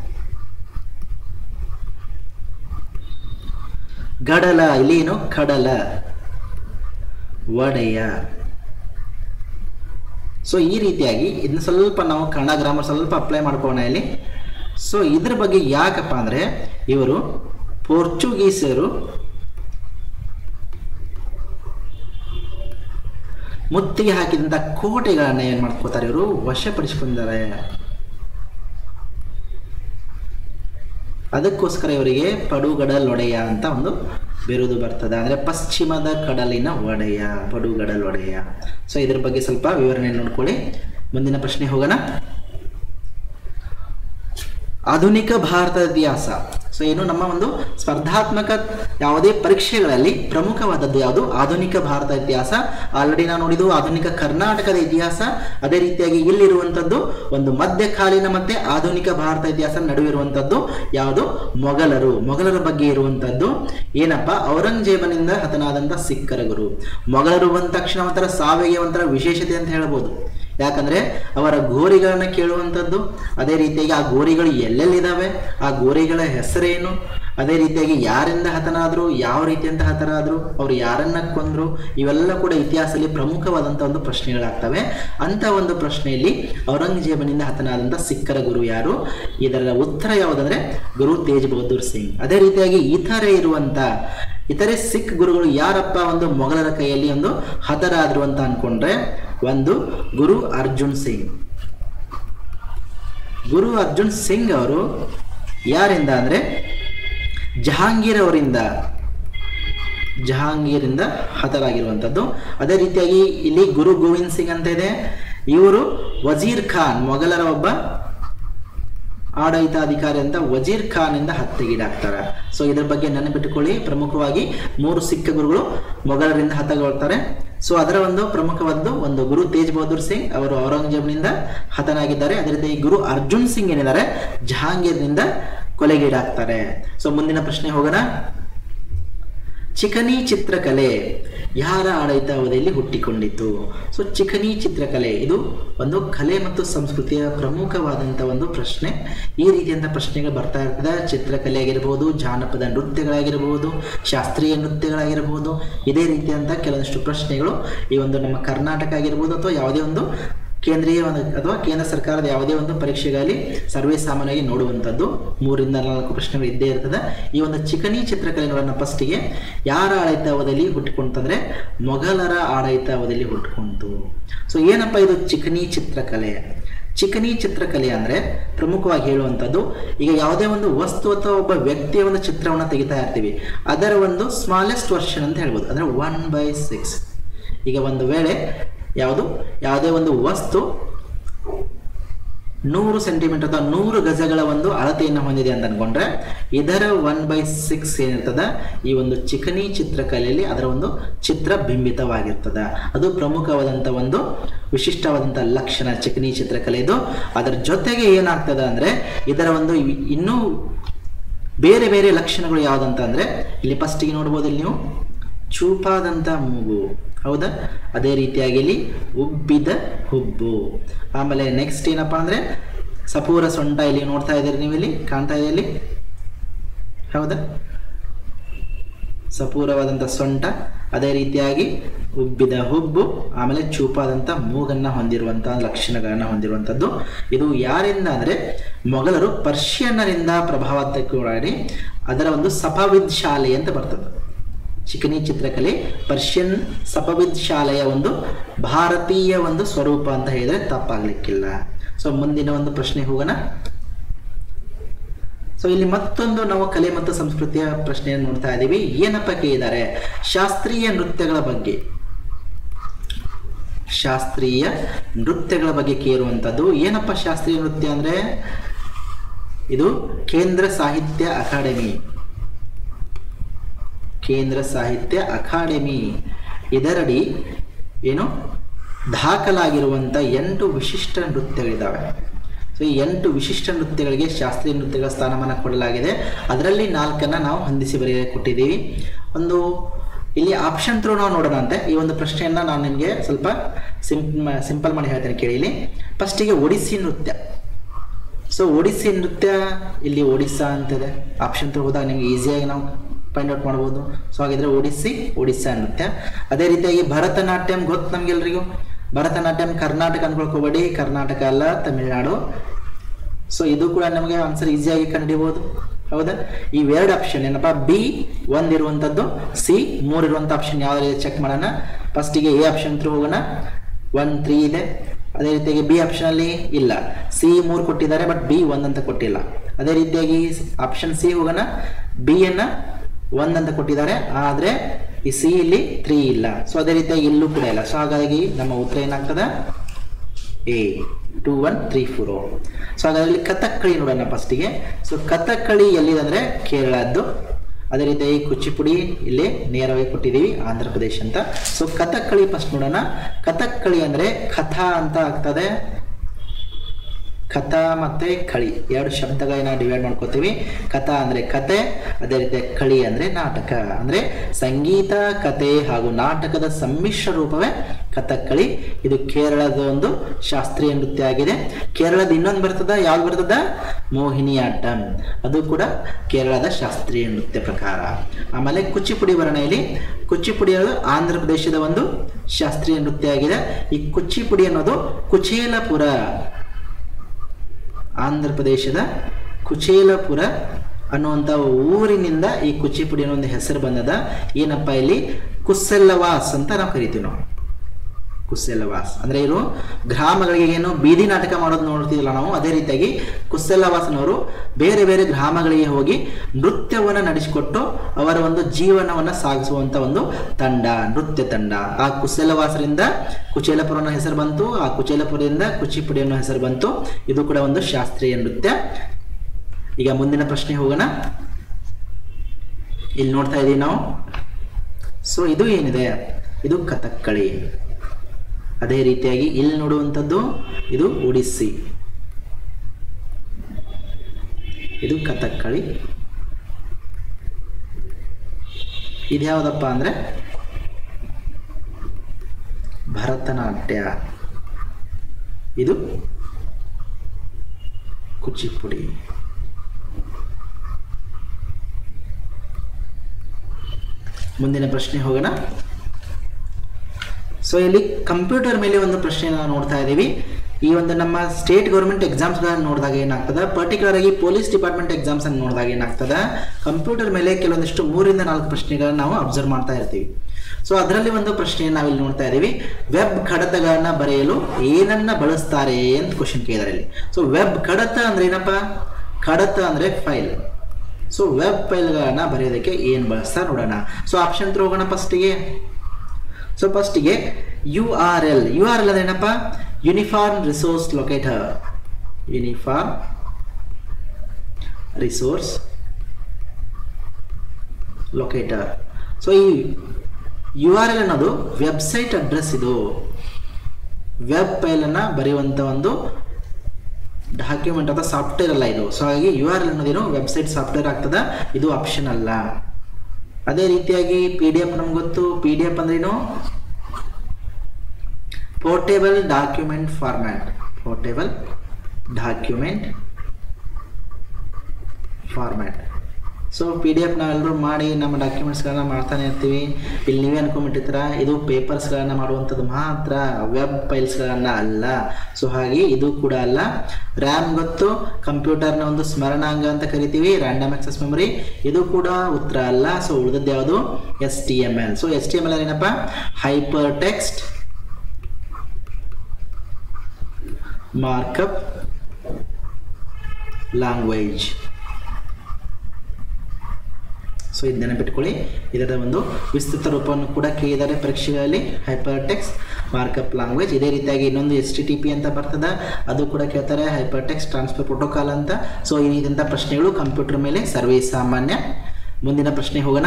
ಗಡಲ ಇಲ್ಲಿ ಏನು ಕಡಲ, ಒಡೆಯ. ಸೊ ಈ ರೀತಿಯಾಗಿ ಇದನ್ನ ಸ್ವಲ್ಪ ನಾವು ಕನ್ನಡ ಗ್ರಾಮರ್ ಸ್ವಲ್ಪ ಅಪ್ಲೈ ಮಾಡ್ಕೋಣ ಇಲ್ಲಿ. ಸೊ ಇದ್ರ ಬಗ್ಗೆ ಯಾಕಪ್ಪ ಅಂದ್ರೆ ಇವರು ಪೋರ್ಚುಗೀಸರು ಮುತ್ತಿಗೆ ಹಾಕಿದಂಥ ಕೋಟೆಗಳನ್ನ ಏನ್ ಮಾಡ್ಕೋತಾರೆ ಇವರು ವಶಪಡಿಸಿಕೊಂಡಿದ್ದಾರೆ. ಅದಕ್ಕೋಸ್ಕರ ಇವರಿಗೆ ಪಡುಗಡಲೊಡೆಯ ಅಂತ ಒಂದು ಬಿರುದು ಬರ್ತದೆ. ಅಂದ್ರೆ ಪಶ್ಚಿಮದ ಕಡಲಿನ ಒಡೆಯ, ಪಡುಗಡಲೊಡೆಯ. ಸೊ ಇದ್ರ ಬಗ್ಗೆ ಸ್ವಲ್ಪ ವಿವರಣೆ ನೋಡ್ಕೊಳ್ಳಿ. ಮುಂದಿನ ಪ್ರಶ್ನೆ ಹೋಗೋಣ. ಆಧುನಿಕ ಭಾರತದ ಇತಿಹಾಸ. ಸೊ ಏನು ನಮ್ಮ ಒಂದು ಸ್ಪರ್ಧಾತ್ಮಕ ಯಾವುದೇ ಪರೀಕ್ಷೆಗಳಲ್ಲಿ ಪ್ರಮುಖವಾದದ್ದು ಯಾವುದು? ಆಧುನಿಕ ಭಾರತ ಇತಿಹಾಸ. ಆಲ್ರೆಡಿ ನಾವು ನೋಡಿದ್ದು ಆಧುನಿಕ ಕರ್ನಾಟಕದ ಇತಿಹಾಸ. ಅದೇ ರೀತಿಯಾಗಿ ಇಲ್ಲಿರುವಂಥದ್ದು ಒಂದು ಮಧ್ಯಕಾಲೀನ ಮತ್ತೆ ಆಧುನಿಕ ಭಾರತ ಇತಿಹಾಸ ನಡುವಿರುವಂಥದ್ದು ಯಾವುದು? ಮೊಘಲರು. ಮೊಘಲರ ಬಗ್ಗೆ ಇರುವಂಥದ್ದು ಏನಪ್ಪ? ಔರಂಗಜೇಬನಿಂದ ಹತನಾದಂಥ ಸಿಖ್ಖರ ಗುರು. ಮೊಘಲರು ಬಂದ ತಕ್ಷಣ ಒಂಥರ ಸಾವಿಗೆ ಒಂಥರ ವಿಶೇಷತೆ ಅಂತ ಹೇಳ್ಬೋದು. ಯಾಕಂದ್ರೆ ಅವರ ಗೋರಿಗಳನ್ನ ಕೇಳುವಂಥದ್ದು, ಅದೇ ರೀತಿಯಾಗಿ ಆ ಗೋರಿಗಳು ಎಲ್ಲೆಲ್ಲಿದ್ದಾವೆ, ಆ ಗೋರಿಗಳ ಹೆಸರೇನು, ಅದೇ ರೀತಿಯಾಗಿ ಯಾರಿಂದ ಹತನಾದ್ರು, ಯಾವ ರೀತಿಯಂತ ಹತನಾದ್ರು, ಅವ್ರು ಯಾರನ್ನ ಕೊಂದ್ರು, ಇವೆಲ್ಲ ಕೂಡ ಇತಿಹಾಸದಲ್ಲಿ ಪ್ರಮುಖವಾದಂಥ ಒಂದು ಪ್ರಶ್ನೆಗಳಾಗ್ತವೆ. ಅಂತ ಒಂದು ಪ್ರಶ್ನೆಯಲ್ಲಿ ಔರಂಗಜೇಬನಿಂದ ಹತನಾದಂಥ ಸಿಖ್ಖರ ಗುರು ಯಾರು? ಇದರ ಉತ್ತರ ಯಾವುದಂದ್ರೆ ಗುರು ತೇಜ್ ಬಹದ್ದೂರ್ ಸಿಂಗ್. ಅದೇ ರೀತಿಯಾಗಿ ಇತರೆ ಇರುವಂತ ಇತರೆ ಸಿಖ್ ಗುರುಗಳು ಯಾರಪ್ಪ ಒಂದು ಮೊಘಲರ ಕೈಯಲ್ಲಿ ಒಂದು ಹತರಾದ್ರು ಅಂತ ಅನ್ಕೊಂಡ್ರೆ ಒಂದು ಗುರು ಅರ್ಜುನ್ ಸಿಂಗ್. ಗುರು ಅರ್ಜುನ್ ಸಿಂಗ್ ಅವರು ಯಾರಿಂದ ಅಂದ್ರೆ ಜಹಾಂಗೀರ್ ಅವರಿಂದ ಜಹಾಂಗೀರಿಂದ ಹತರಾಗಿರುವಂಥದ್ದು. ಅದೇ ರೀತಿಯಾಗಿ ಇಲ್ಲಿ ಗುರು ಗೋವಿಂದ್ ಸಿಂಗ್ ಅಂತ ಇದೆ. ಇವರು ವಜೀರ್ ಖಾನ್, ಮೊಘಲರ ಒಬ್ಬ ಆಡಳಿತಾಧಿಕಾರಿ ಅಂತ ವಜೀರ್ ಖಾನ್ ಇಂದ ಹತ್ಯೆಗೀಡಾಗ್ತಾರೆ. ಸೊ ಇದ್ರ ಬಗ್ಗೆ ನೆನಪಿಟ್ಟುಕೊಳ್ಳಿ. ಪ್ರಮುಖವಾಗಿ ಮೂರು ಸಿಖ್ ಗುರುಗಳು ಮೊಘಲರಿಂದ ಹತಗೊಳ್ತಾರೆ. ಸೊ ಅದರ ಒಂದು ಪ್ರಮುಖವಾದ್ದು ಒಂದು ಗುರು ತೇಜ್ ಬಹದ್ದೂರ್ ಸಿಂಗ್ ಅವರು ಔರಂಗಜೇಬನಿಂದ ಹತನಾಗಿದ್ದಾರೆ. ಅದೇ ರೀತಿ ಗುರು ಅರ್ಜುನ್ ಸಿಂಗ್ ಏನಿದ್ದಾರೆ ಜಹಾಂಗೀರ್ನಿಂದ ಕೊಲೆಗೀಡಾಗ್ತಾರೆ. ಸೊ ಮುಂದಿನ ಪ್ರಶ್ನೆ ಹೋಗೋಣ. ಚಿಕನಿ ಚಿತ್ರಕಲೆ ಯಾರ ಆಡಳಿತಾವಧಿಯಲ್ಲಿ ಹುಟ್ಟಿಕೊಂಡಿತು? ಸೊ ಚಿಕನಿ ಚಿತ್ರಕಲೆ ಇದು ಒಂದು ಕಲೆ ಮತ್ತು ಸಂಸ್ಕೃತಿಯ ಪ್ರಮುಖವಾದಂಥ ಒಂದು ಪ್ರಶ್ನೆ. ಈ ರೀತಿಯಂಥ ಪ್ರಶ್ನೆಗಳು ಬರ್ತಾ ಇರ್ತದೆ. ಚಿತ್ರಕಲೆ ಆಗಿರ್ಬೋದು, ಜಾನಪದ ನೃತ್ಯಗಳಾಗಿರ್ಬೋದು, ಶಾಸ್ತ್ರೀಯ ನೃತ್ಯಗಳಾಗಿರ್ಬೋದು, ಇದೇ ರೀತಿಯಂಥ ಕೆಲವೊಂದಿಷ್ಟು ಪ್ರಶ್ನೆಗಳು ಈ ಒಂದು ನಮ್ಮ ಕರ್ನಾಟಕ ಆಗಿರ್ಬೋದು ಅಥವಾ ಯಾವುದೇ ಒಂದು ಕೇಂದ್ರೀಯ ಒಂದು ಅಥವಾ ಕೇಂದ್ರ ಸರ್ಕಾರದ ಯಾವುದೇ ಒಂದು ಪರೀಕ್ಷೆಗಳಲ್ಲಿ ಸರ್ವೇ ಸಾಮಾನ್ಯವಾಗಿ ನೋಡುವಂಥದ್ದು ಮೂರಿಂದ ನಾಲ್ಕು ಪ್ರಶ್ನೆಗಳು ಇದ್ದೇ ಇರ್ತದೆ. ಈ ಒಂದು ಚಿಕನಿ ಚಿತ್ರಕಲೆ ನೋಡೋಣ. ಫಸ್ಟಿಗೆ ಯಾರ ಆಡಳಿತಾವಧಿಯಲ್ಲಿ ಹುಟ್ಟಿಕೊಂತಂದ್ರೆ ಮೊಘಲರ ಆಡಳಿತಾವಧಿಯಲ್ಲಿ ಹುಟ್ಟಿಕೊಂತು. ಸೊ ಏನಪ್ಪ ಇದು ಚಿಕನಿ ಚಿತ್ರಕಲೆ? ಚಿಕನಿ ಚಿತ್ರಕಲೆ ಅಂದರೆ ಪ್ರಮುಖವಾಗಿ ಹೇಳುವಂಥದ್ದು, ಈಗ ಯಾವುದೇ ಒಂದು ವಸ್ತು ಅಥವಾ ಒಬ್ಬ ವ್ಯಕ್ತಿಯ ಒಂದು ಚಿತ್ರವನ್ನು ತೆಗಿತಾ ಇರ್ತೀವಿ, ಅದರ ಒಂದು ಸ್ಮಾಲೆಸ್ಟ್ ವರ್ಷನ್ ಅಂತ ಹೇಳ್ಬೋದು, ಅಂದರೆ ಒನ್ ಬೈ ಸಿಕ್ಸ್. ಈಗ ಒಂದು ವೇಳೆ ಯಾವುದು ಯಾವುದೇ ಒಂದು ವಸ್ತು ನೂರು ಸೆಂಟಿಮೀಟರ್ ಅಥವಾ ನೂರು ಗಜಗಳ ಒಂದು ಅಳತೆಯನ್ನು ಹೊಂದಿದೆ ಅಂತ ಅನ್ಕೊಂಡ್ರೆ ಇದರ ಒನ್ ಬೈ ಸಿಕ್ಸ್ ಏನಿರ್ತದ ಈ ಒಂದು ಚಿಕನಿ ಚಿತ್ರಕಲೆಯಲ್ಲಿ ಅದರ ಒಂದು ಚಿತ್ರ ಬಿಂಬಿತವಾಗಿರ್ತದ. ಅದು ಪ್ರಮುಖವಾದಂಥ ಒಂದು ವಿಶಿಷ್ಟವಾದಂಥ ಲಕ್ಷಣ ಚಿಕನಿ ಚಿತ್ರಕಲೆದು. ಅದರ ಜೊತೆಗೆ ಏನಾಗ್ತದ ಅಂದರೆ ಇದರ ಒಂದು ಇನ್ನೂ ಬೇರೆ ಬೇರೆ ಲಕ್ಷಣಗಳು ಯಾವುದಂತ ಅಂದರೆ ಇಲ್ಲಿ ಫಸ್ಟಿಗೆ ನೋಡ್ಬೋದು, ಇಲ್ಲಿ ನೀವು ಚೂಪಾದಂಥ ಮೂಗು, ಹೌದಾ? ಅದೇ ರೀತಿಯಾಗಿ ಇಲ್ಲಿ ಉಬ್ಬಿದ ಹುಬ್ಬು. ಆಮೇಲೆ ನೆಕ್ಸ್ಟ್ ಏನಪ್ಪಾ ಅಂದರೆ ಸಪೂರ ಸೊಂಟ, ಇಲ್ಲಿ ನೋಡ್ತಾ ಇದ್ದೀರಿ ನೀವು, ಇಲ್ಲಿ ಕಾಣ್ತಾ ಇದೆ ಇಲ್ಲಿ, ಹೌದಾ? ಸಪೂರವಾದಂಥ ಸೊಂಟ, ಅದೇ ರೀತಿಯಾಗಿ ಉಬ್ಬಿದ ಹುಬ್ಬು, ಆಮೇಲೆ ಚೂಪಾದಂಥ ಮೂಗನ್ನು ಹೊಂದಿರುವಂಥ ಲಕ್ಷಣಗಳನ್ನು ಹೊಂದಿರುವಂಥದ್ದು. ಇದು ಯಾರಿಂದ ಅಂದರೆ ಮೊಘಲರು ಪರ್ಷಿಯನ್ನರಿಂದ ಪ್ರಭಾವಿತಗೊಳಗಾಡಿ ಅದರ ಒಂದು ಸಫವಿದ್ ಶಾಲೆ ಅಂತ ಬರ್ತದೆ. ಚಿಕನಿ ಚಿತ್ರಕಲೆ ಪರ್ಷಿಯನ್ ಸಫವಿದ್ ಶಾಲೆಯ ಒಂದು ಭಾರತೀಯ ಒಂದು ಸ್ವರೂಪ ಅಂತ ಹೇಳಿದ್ರೆ ತಪ್ಪಾಗ್ಲಿಕ್ಕಿಲ್ಲ. ಸೊ ಮುಂದಿನ ಒಂದು ಪ್ರಶ್ನೆ ಹೋಗೋಣ. ಸೊ ಇಲ್ಲಿ ಮತ್ತೊಂದು ನಾವು ಕಲೆ ಮತ್ತು ಸಂಸ್ಕೃತಿಯ ಪ್ರಶ್ನೆಯನ್ನು ನೋಡ್ತಾ ಇದ್ದೀವಿ. ಏನಪ್ಪ ಕೇಳಿದ್ದಾರೆ? ಶಾಸ್ತ್ರೀಯ ನೃತ್ಯಗಳ ಬಗ್ಗೆ. ಶಾಸ್ತ್ರೀಯ ನೃತ್ಯಗಳ ಬಗ್ಗೆ ಕೇಳುವಂಥದ್ದು. ಏನಪ್ಪ ಶಾಸ್ತ್ರೀಯ ನೃತ್ಯ ಅಂದರೆ ಇದು ಕೇಂದ್ರ ಸಾಹಿತ್ಯ ಅಕಾಡೆಮಿ, ಕೇಂದ್ರ ಸಾಹಿತ್ಯ ಅಕಾಡೆಮಿ ಇದರಡಿ ಏನು ದಾಖಲಾಗಿರುವಂಥ ಎಂಟು ವಿಶಿಷ್ಟ ನೃತ್ಯಗಳಿದ್ದಾವೆ. ಸೊ ಈ ಎಂಟು ವಿಶಿಷ್ಟ ನೃತ್ಯಗಳಿಗೆ ಶಾಸ್ತ್ರೀಯ ನೃತ್ಯಗಳ ಸ್ಥಾನಮಾನ ಕೊಡಲಾಗಿದೆ. ಅದರಲ್ಲಿ ನಾಲ್ಕನ್ನು ನಾವು ಹೊಂದಿಸಿ ಬರೆಯ ಕೊಟ್ಟಿದ್ದೀವಿ. ಒಂದು ಇಲ್ಲಿ ಆಪ್ಷನ್ ಥ್ರೂ ನಾವು ನೋಡೋಣ ಅಂತೆ. ಈ ಒಂದು ಪ್ರಶ್ನೆಯನ್ನು ನಾನು ನಿಮಗೆ ಸ್ವಲ್ಪ ಸಿಂಪ್ ಸಿಂಪಲ್ ಮಾಡಿ ಹೇಳ್ತೇನೆ ಕೇಳಿ. ಇಲ್ಲಿ ಫಸ್ಟಿಗೆ ಒಡಿಸ್ಸಿ ನೃತ್ಯ. ಸೊ ಒಡಿಸ್ಸಿ ನೃತ್ಯ ಇಲ್ಲಿ ಒಡಿಸ್ಸಾ ಅಂತಿದೆ. ಆಪ್ಷನ್ ಥ್ರೂ ಹೋದಾಗ ನಿಮಗೆ ಈಸಿಯಾಗಿ ನಾವು ಫೈಂಡ್ ಔಟ್ ಮಾಡ್ಬೋದು. ಸೊ ಹಾಗಿದ್ರೆ ಒಡಿಸ್ಸಿ ಒಡಿಸ್ಸಾ ನೃತ್ಯ. ಅದೇ ರೀತಿಯಾಗಿ ಭರತನಾಟ್ಯಂ ಗೊತ್ತು ನಮಗೆಲ್ರಿಗೂ. ಭರತನಾಟ್ಯಂ ಕರ್ನಾಟಕ ಅನ್ಕೊಳ್ಕೋಬೇಡಿ, ಕರ್ನಾಟಕ ಅಲ್ಲ, ತಮಿಳುನಾಡು. ಸೊ ಇದು ಕೂಡ ನಮಗೆ ಆನ್ಸರ್ ಈಸಿಯಾಗಿ ಕಂಡುಹಿಡಿಯಬಹುದು, ಹೌದಾ? ಇವೆರಡು ಆಪ್ಷನ್ ಏನಪ್ಪ, ಬಿ ಒಂದ್ ಇರುವಂಥದ್ದು, ಸಿ ಮೂರು ಇರುವಂಥ ಆಪ್ಷನ್ ಯಾವ್ದು ಚೆಕ್ ಮಾಡೋಣ. ಫಸ್ಟಿಗೆ ಎ ಆಪ್ಷನ್ ಥ್ರೂ ಹೋಗೋಣ. ಒನ್ ತ್ರೀ ಇದೆ. ಅದೇ ರೀತಿಯಾಗಿ ಬಿ ಆಪ್ಷನ್ ಅಲ್ಲಿ ಇಲ್ಲ, ಸಿ ಮೂರು ಕೊಟ್ಟಿದ್ದಾರೆ ಬಟ್ ಬಿ ಒಂದ್ ಅಂತ ಕೊಟ್ಟಿಲ್ಲ. ಅದೇ ರೀತಿಯಾಗಿ ಆಪ್ಷನ್ ಸಿ ಹೋಗೋಣ. ಬಿ ಅನ್ನ ಒಂದ್ ಅಂತ ಕೊಟ್ಟಿದ್ದಾರೆ, ಆದ್ರೆ ಈ ಸಿ ಇಲ್ಲಿ ತ್ರೀ ಇಲ್ಲ. ಸೊ ಅದೇ ರೀತಿಯಾಗಿ ಇಲ್ಲೂ ಕೂಡ ಇಲ್ಲ. ಸೊ ಹಾಗಾಗಿ ನಮ್ಮ ಉತ್ತರ ಏನಾಗ್ತದ? A two one three four. So ಹಾಗಾದ್ರೆ ಕಥಕ್ಕಳಿ ನೋಡೋಣ ಫಸ್ಟಿಗೆ. ಸೊ ಕಥಕ್ಕಳಿ ಎಲ್ಲಿದೆ ಅಂದ್ರೆ ಕೇರಳದ್ದು. ಅದೇ ರೀತಿಯಾಗಿ ಕುಚಿಪುಡಿ ಇಲ್ಲಿ ನೇರವಾಗಿ ಕೊಟ್ಟಿದ್ದೀವಿ, ಆಂಧ್ರ ಪ್ರದೇಶ ಅಂತ. ಸೊ ಕಥಕ್ಕಳಿ ಫಸ್ಟ್ ನೋಡೋಣ. ಕಥಕ್ಕಳಿ ಅಂದ್ರೆ ಕಥಾ ಅಂತ ಆಗ್ತದೆ. ಕಥಾ ಮತ್ತೆ ಕಳಿ ಎರಡು ಶಬ್ದಗಳನ್ನ ಡಿವೈಡ್ ಮಾಡ್ಕೋತೀವಿ. ಕಥಾ ಅಂದ್ರೆ ಕತೆ, ಅದೇ ರೀತಿ ಕಳಿ ಅಂದ್ರೆ ನಾಟಕ. ಅಂದ್ರೆ ಸಂಗೀತ, ಕತೆ ಹಾಗೂ ನಾಟಕದ ಸಮ್ಮಿಶ್ರ ರೂಪವೇ ಕಥಕ್ಕಳಿ. ಇದು ಕೇರಳದ ಒಂದು ಶಾಸ್ತ್ರೀಯ ನೃತ್ಯ ಆಗಿದೆ. ಕೇರಳದ ಇನ್ನೊಂದು ಬರ್ತದ, ಯಾವ್ದು ಬರ್ತದ? ಮೋಹಿನಿಯಾಟ್ಟಂ. ಅದು ಕೂಡ ಕೇರಳದ ಶಾಸ್ತ್ರೀಯ ನೃತ್ಯ ಪ್ರಕಾರ. ಆಮೇಲೆ ಕುಚಿಪುಡಿ ಬರೋಣ. ಇಲ್ಲಿ ಕುಚಿಪುಡಿ ಅನ್ನೋದು ಆಂಧ್ರ ಪ್ರದೇಶದ ಒಂದು ಶಾಸ್ತ್ರೀಯ ನೃತ್ಯ ಆಗಿದೆ. ಈ ಕುಚಿಪುಡಿ ಅನ್ನೋದು ಕುಚೇಲಪುರ, ಆಂಧ್ರ ಪ್ರದೇಶದ ಕುಚೇಲಪುರ ಅನ್ನುವಂಥ ಊರಿನಿಂದ ಈ ಕುಚಿಪುಡಿ ಅನ್ನೋ ಒಂದು ಹೆಸರು ಬಂದದ. ಏನಪ್ಪ ಇಲ್ಲಿ ಕುಸ್ಸೆಲ್ಲವಾಸ್ ಅಂತ ನಾವು ಕರಿತೀವಿ. ನಾವು ಕುಸ್ಸೆಲ್ಲವಾಸ್ ಅಂದ್ರೆ ಇವರು ಗ್ರಾಮಗಳಿಗೆ ಏನು ಬೀದಿ ನಾಟಕ ಮಾಡೋದು ನೋಡ್ತಿದ್ದಿಲ್ಲ ನಾವು, ಅದೇ ರೀತಿಯಾಗಿ ಕುಸ್ಸೆಲ್ಲವಾಸನವರು ಬೇರೆ ಬೇರೆ ಗ್ರಾಮಗಳಿಗೆ ಹೋಗಿ ನೃತ್ಯವನ್ನು ನಡೆಸಿಕೊಟ್ಟು ಅವರ ಒಂದು ಜೀವನವನ್ನು ಸಾಗಿಸುವಂತ ಒಂದು ತಂಡ, ನೃತ್ಯ ತಂಡ. ಆ ಕುಸ್ಸೆಲ್ಲವಾಸರಿಂದ ಕುಚೇಲಪುರ ಅನ್ನೋ ಹೆಸರು ಬಂತು, ಆ ಕುಚೇಲಪುರದಿಂದ ಕುಚಿಪುಡಿ ಅನ್ನೋ ಹೆಸರು ಬಂತು. ಇದು ಕೂಡ ಒಂದು ಶಾಸ್ತ್ರೀಯ ನೃತ್ಯ. ಈಗ ಮುಂದಿನ ಪ್ರಶ್ನೆ ಹೋಗೋಣ. ಇಲ್ಲಿ ನೋಡ್ತಾ ಇದೀವಿ ನಾವು. ಸೊ ಇದು ಏನಿದೆ, ಇದು ಕಥಕ್ಕಳಿ. ಅದೇ ರೀತಿಯಾಗಿ ಇಲ್ಲಿ ನೋಡುವಂಥದ್ದು ಇದು ಒಡಿಸ್ಸಿ, ಇದು ಕಥಕ್ಕಳಿ. ಇದ್ಯಾವುದಪ್ಪ ಅಂದರೆ ಭರತನಾಟ್ಯ, ಇದು ಕುಚಿಪುಡಿ. ಮುಂದಿನ ಪ್ರಶ್ನೆ ಹೋಗೋಣ. ಸೊ ಇಲ್ಲಿ ಕಂಪ್ಯೂಟರ್ ಮೇಲೆ ಒಂದು ಪ್ರಶ್ನೆ ನಾವು ನೋಡ್ತಾ ಇದ್ದೀವಿ. ಈ ಒಂದು ನಮ್ಮ ಸ್ಟೇಟ್ ಗೌರ್ಮೆಂಟ್ ಎಕ್ಸಾಮ್ಸ್ಗಳನ್ನು ನೋಡಿದಾಗ ಏನಾಗ್ತದೆ, ಪರ್ಟಿಕ್ಯುಲರ್ ಆಗಿ ಪೊಲೀಸ್ ಡಿಪಾರ್ಟ್ಮೆಂಟ್ ಎಕ್ಸಾಮ್ಸ್ ಅನ್ನು ನೋಡಿದಾಗ ಏನಾಗ್ತದೆ, ಕಂಪ್ಯೂಟರ್ ಮೇಲೆ ಕೆಲವೊಂದಿಷ್ಟು ಮೂರಿಂದ ನಾಲ್ಕು ಪ್ರಶ್ನೆಗಳನ್ನು ನಾವು ಅಬ್ಸರ್ವ್ ಮಾಡ್ತಾ ಇರ್ತೀವಿ. ಸೊ ಅದರಲ್ಲಿ ಒಂದು ಪ್ರಶ್ನೆಯನ್ನು ನಾವಿಲ್ಲಿ ನೋಡ್ತಾ ಇದ್ದೀವಿ, ವೆಬ್ ಕಡತಗಳನ್ನ ಬರೆಯಲು ಏನನ್ನ ಬಳಸ್ತಾರೆ ಅಂತ ಕ್ವಶನ್ ಕೇಳಿದಾರೆ ಇಲ್ಲಿ. ಸೊ ವೆಬ್ ಕಡತ ಅಂದ್ರೆ ಏನಪ್ಪ, ಕಡತ ಅಂದ್ರೆ ಫೈಲ್. ಸೊ ವೆಬ್ ಫೈಲ್ಗಳನ್ನ ಬರೆಯೋದಕ್ಕೆ ಏನು ಬಳಸ್ತಾರೆ ನೋಡೋಣ. ಸೊ ಆಪ್ಷನ್ ತ್ರೂ ಹೋಗೋಣ ಫಸ್ಟಿಗೆ. ಸೊ ಫಸ್ಟಿಗೆ U R L. U R L ಅಂದ್ರೆ ಏನಪ್ಪ, uniform resource locator. Uniform resource locator. So ಈ ಯು ಆರ್ ಎಲ್ ಅನ್ನೋದು ವೆಬ್ಸೈಟ್ ಅಡ್ರೆಸ್. ಇದು ವೆಬ್ ಫೈಲ್ ಅನ್ನ ಬರೆಯುವಂತ ಒಂದು ಡಾಕ್ಯುಮೆಂಟ್ ಅಥವಾ ಸಾಫ್ಟ್ವೇರ್ ಅಲ್ಲ ಇದು. ಸೊ ಹಾಗಾಗಿ ಯು ಆರ್ ಎಲ್ ಅನ್ನೋದೇನು ವೆಬ್ಸೈಟ್ ಸಾಫ್ಟ್ವೇರ್ ಆಗ್ತದ, ಇದು ಆಪ್ಷನ್ ಅಲ್ಲ. ಅದೇ ರೀತಿಯಾಗಿ ಪಿ ಡಿ ಎಫ್ ನಮ್ಗೆ ಗೊತ್ತು. ಪಿ ಡಿ ಎಫ್ ಅಂದ್ರೇನು, portable document format. Portable document format. So P D F ನಾವೆಲ್ಲರೂ ಮಾಡಿ ನಮ್ಮ ಡಾಕ್ಯುಮೆಂಟ್ಸ್ಗಳನ್ನ ಮಾಡ್ತಾನೆ ಇರ್ತೀವಿ. ಇಲ್ಲಿ ನೀವೇ ಅನ್ಕೊಂಡ್ಬಿಟ್ಟಿರ್ತೀರ ಇದು ಪೇಪರ್ಸ್ಗಳನ್ನು ಮಾಡುವಂಥದ್ದು ಮಾತ್ರ, ವೆಬ್ ಫೈಲ್ಸ್ಗಳನ್ನ ಅಲ್ಲ. ಸೊ ಹಾಗೆ ಇದು ಕೂಡ ಅಲ್ಲ. ರ್ಯಾಮ್ ಗೊತ್ತು, ಕಂಪ್ಯೂಟರ್ನ ಒಂದು ಸ್ಮರಣಾಂಗ ಅಂತ ಕರಿತೀವಿ, ರ್ಯಾಂಡಮ್ ಆಕ್ಸೆಸ್ ಮೆಮೊರಿ. ಇದು ಕೂಡ ಉತ್ತರ ಅಲ್ಲ. ಸೊ ಉಳಿದದ್ದು ಯಾವುದು, S T M L. So S T M L ಏನಪ್ಪ, hypertext markup language. So ಇದು ನೆನಪಿಟ್ಕೊಳ್ಳಿ, ಇದರ ಒಂದು ವಿಸ್ತೃತ ರೂಪವನ್ನು ಕೂಡ ಕೇಳಿದ್ದಾರೆ ಪರೀಕ್ಷೆಗಳಲ್ಲಿ, ಹೈಪರ್ ಟೆಕ್ಸ್ಟ್ ಮಾರ್ಕಪ್ ಲ್ಯಾಂಗ್ವೇಜ್. ಇದೇ ರೀತಿಯಾಗಿ ಇನ್ನೊಂದು ಎಸ್ ಟಿ ಟಿ ಪಿ ಅಂತ ಬರ್ತದೆ, ಅದು ಕೂಡ ಕೇಳ್ತಾರೆ, ಹೈಪರ್ ಟೆಕ್ಸ್ಟ್ ಟ್ರಾನ್ಸ್ಫರ್ ಪ್ರೋಟೋಕಾಲ್ ಅಂತ. ಸೊ ಈ ರೀತಿಯಂಥ ಪ್ರಶ್ನೆಗಳು ಕಂಪ್ಯೂಟರ್ ಮೇಲೆ ಸರ್ವೇ ಸಾಮಾನ್ಯ. ಮುಂದಿನ ಪ್ರಶ್ನೆ ಹೋಗೋಣ.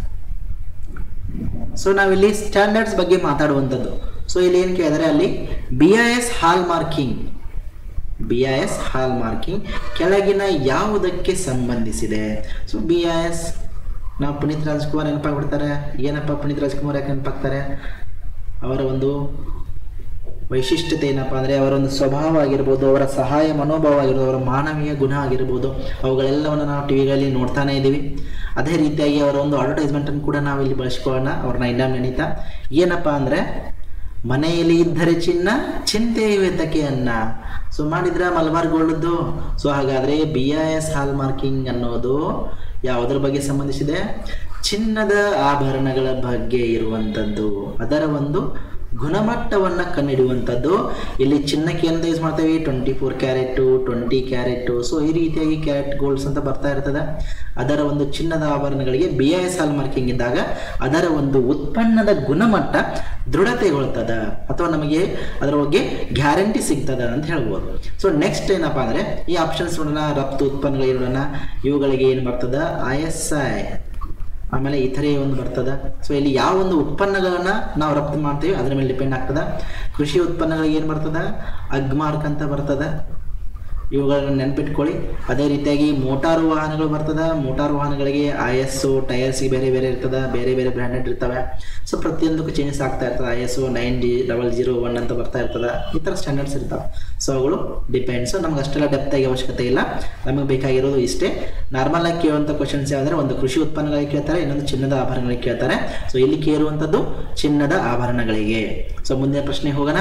ಸೊ ನಾವಿಲ್ಲಿ ಸ್ಟ್ಯಾಂಡರ್ಡ್ಸ್ ಬಗ್ಗೆ ಮಾತಾಡುವಂಥದ್ದು. ಸೊ ಇಲ್ಲಿ ಏನು ಕೇಳಿದರೆ, ಅಲ್ಲಿ B I S hallmarking, B I S hallmarking ಕೆಳಗಿನ ಯಾವುದಕ್ಕೆ ಸಂಬಂಧಿಸಿದೆ? ಸೊ ಬಿ ಐ ಎಸ್ ನಾವು ಪುನೀತ್ ರಾಜ್ಕುಮಾರ್ ನೆನಪಾಗ್ಬಿಡ್ತಾರೆ. ಏನಪ್ಪ ಪುನೀತ್ ರಾಜ್ಕುಮಾರ್ ಯಾಕೆ ನೆನಪಾಗ್ತಾರೆ? ಅವರ ಒಂದು ವೈಶಿಷ್ಟ್ಯತೆ ಏನಪ್ಪ ಅಂದರೆ, ಅವರ ಒಂದು ಸ್ವಭಾವ ಆಗಿರ್ಬೋದು, ಅವರ ಸಹಾಯ ಮನೋಭಾವ ಆಗಿರ್ಬೋದು, ಅವರ ಮಾನವೀಯ ಗುಣ ಆಗಿರ್ಬೋದು, ಅವುಗಳೆಲ್ಲವನ್ನು ನಾವು ಟಿ ವಿಗಳಲ್ಲಿ ನೋಡ್ತಾನೆ ಇದ್ದೀವಿ. ಅದೇ ರೀತಿಯಾಗಿ ಅವರ ಒಂದು ಅಡ್ವರ್ಟೈಸ್ಮೆಂಟನ್ನು ಕೂಡ ನಾವು ಇಲ್ಲಿ ಬಳಸ್ಕೊಳ್ಳೋಣ, ಅವ್ರನ್ನ ಇನ್ನೂ ನೆನೀತಾ. ಏನಪ್ಪ ಅಂದರೆ, ಮನೆಯಲ್ಲಿ ಇದ್ದರೆ ಚಿನ್ನ, ಚಿಂತೆ ವೆತಕೆ ಅನ್ನ. ಸೊ ಮಾಡಿದ್ರೆ ಮಲಬಾರ್ ಗೋಲ್ಡ್ದು. ಸೊ ಹಾಗಾದರೆ B I S hallmarking ಅನ್ನೋದು ಯಾವುದರ ಬಗ್ಗೆ ಸಂಬಂಧಿಸಿದೆ? ಚಿನ್ನದ ಆಭರಣಗಳ ಬಗ್ಗೆ ಇರುವಂಥದ್ದು, ಅದರ ಒಂದು ಗುಣಮಟ್ಟವನ್ನು ಕಂಡುಹಿಡುವಂಥದ್ದು. ಇಲ್ಲಿ ಚಿನ್ನಕ್ಕೆ ಅಂತ ಯೂಸ್ ಮಾಡ್ತೇವೆ, twenty four carat, twenty carat. So ಈ ರೀತಿಯಾಗಿ ಕ್ಯಾರೆಟ್ ಗೋಲ್ಡ್ಸ್ ಅಂತ ಬರ್ತಾ ಇರ್ತದೆ. ಅದರ ಒಂದು ಚಿನ್ನದ ಆಭರಣಗಳಿಗೆ B I S hallmarking ಇದ್ದಾಗ ಅದರ ಒಂದು ಉತ್ಪನ್ನದ ಗುಣಮಟ್ಟ ದೃಢತೆಗೊಳ್ತದ, ಅಥವಾ ನಮಗೆ ಅದರ ಬಗ್ಗೆ ಗ್ಯಾರಂಟಿ ಸಿಗ್ತದ ಅಂತ ಹೇಳ್ಬೋದು. ಸೊ ನೆಕ್ಸ್ಟ್ ಏನಪ್ಪ ಅಂದರೆ, ಈ ಆಪ್ಷನ್ಸ್ ನೋಡೋಣ. ರಫ್ತು ಉತ್ಪನ್ನಗಳು ನೋಡೋಣ, ಇವುಗಳಿಗೆ ಏನು ಬರ್ತದ? I S I. ಆಮೇಲೆ ಇತರೆ ಒಂದು ಬರ್ತದ. ಸೊ ಇಲ್ಲಿ ಯಾವ ಒಂದು ಉತ್ಪನ್ನಗಳನ್ನ ನಾವು ರಫ್ತು ಮಾಡ್ತೀವಿ ಅದ್ರ ಮೇಲೆ ಡಿಪೆಂಡ್ ಆಗ್ತದ. ಕೃಷಿ ಉತ್ಪನ್ನಗಳಿಗೆ ಏನು ಬರ್ತದ? ಅಗ್ಮಾರ್ಕ್ ಅಂತ ಬರ್ತದ. ಇವುಗಳನ್ನ ನೆನಪಿಟ್ಕೊಳ್ಳಿ. ಅದೇ ರೀತಿಯಾಗಿ ಮೋಟಾರು ವಾಹನಗಳು ಬರ್ತದ. ಮೋಟಾರು ವಾಹನಗಳಿಗೆ ಐ ಎಸ್ ಒ, ಟೈರ್ಸ್ಗೆ ಬೇರೆ ಬೇರೆ ಇರ್ತದೆ, ಬೇರೆ ಬೇರೆ ಬ್ರ್ಯಾಂಡೆಡ್ ಇರ್ತವೆ. ಸೊ ಪ್ರತಿಯೊಂದಕ್ಕೂ ಚೇಂಜಸ್ ಆಗ್ತಾ ಇರ್ತದೆ. I S O nine D double zero one ಅಂತ ಬರ್ತಾ ಇರ್ತದೆ. ಈ ಥರ ಸ್ಟ್ಯಾಂಡರ್ಡ್ಸ್ ಇರ್ತವೆ. ಸೊ ಅವುಗಳು ಡಿಪೆಂಡ್ಸ್. ನಮ್ಗೆ ಅಷ್ಟೆಲ್ಲ ಡೆಪ್ತ್ ಆಗಿ ಅವಶ್ಯಕತೆ ಇಲ್ಲ, ನಮಗೆ ಬೇಕಾಗಿರೋದು ಇಷ್ಟೇ. ನಾರ್ಮಲ್ ಆಗಿ ಕೇಳುವಂಥ ಕ್ವಶನ್ಸ್ ಯಾವುದಂದ್ರೆ, ಒಂದು ಕೃಷಿ ಉತ್ಪನ್ನಗಳಿಗೆ ಕೇಳ್ತಾರೆ, ಇನ್ನೊಂದು ಚಿನ್ನದ ಆಭರಣಗಳಿಗೆ ಕೇಳ್ತಾರೆ. ಸೊ ಇಲ್ಲಿ ಕೇಳುವಂಥದ್ದು ಚಿನ್ನದ ಆಭರಣಗಳಿಗೆ. ಸೊ ಮುಂದಿನ ಪ್ರಶ್ನೆ ಹೋಗೋಣ.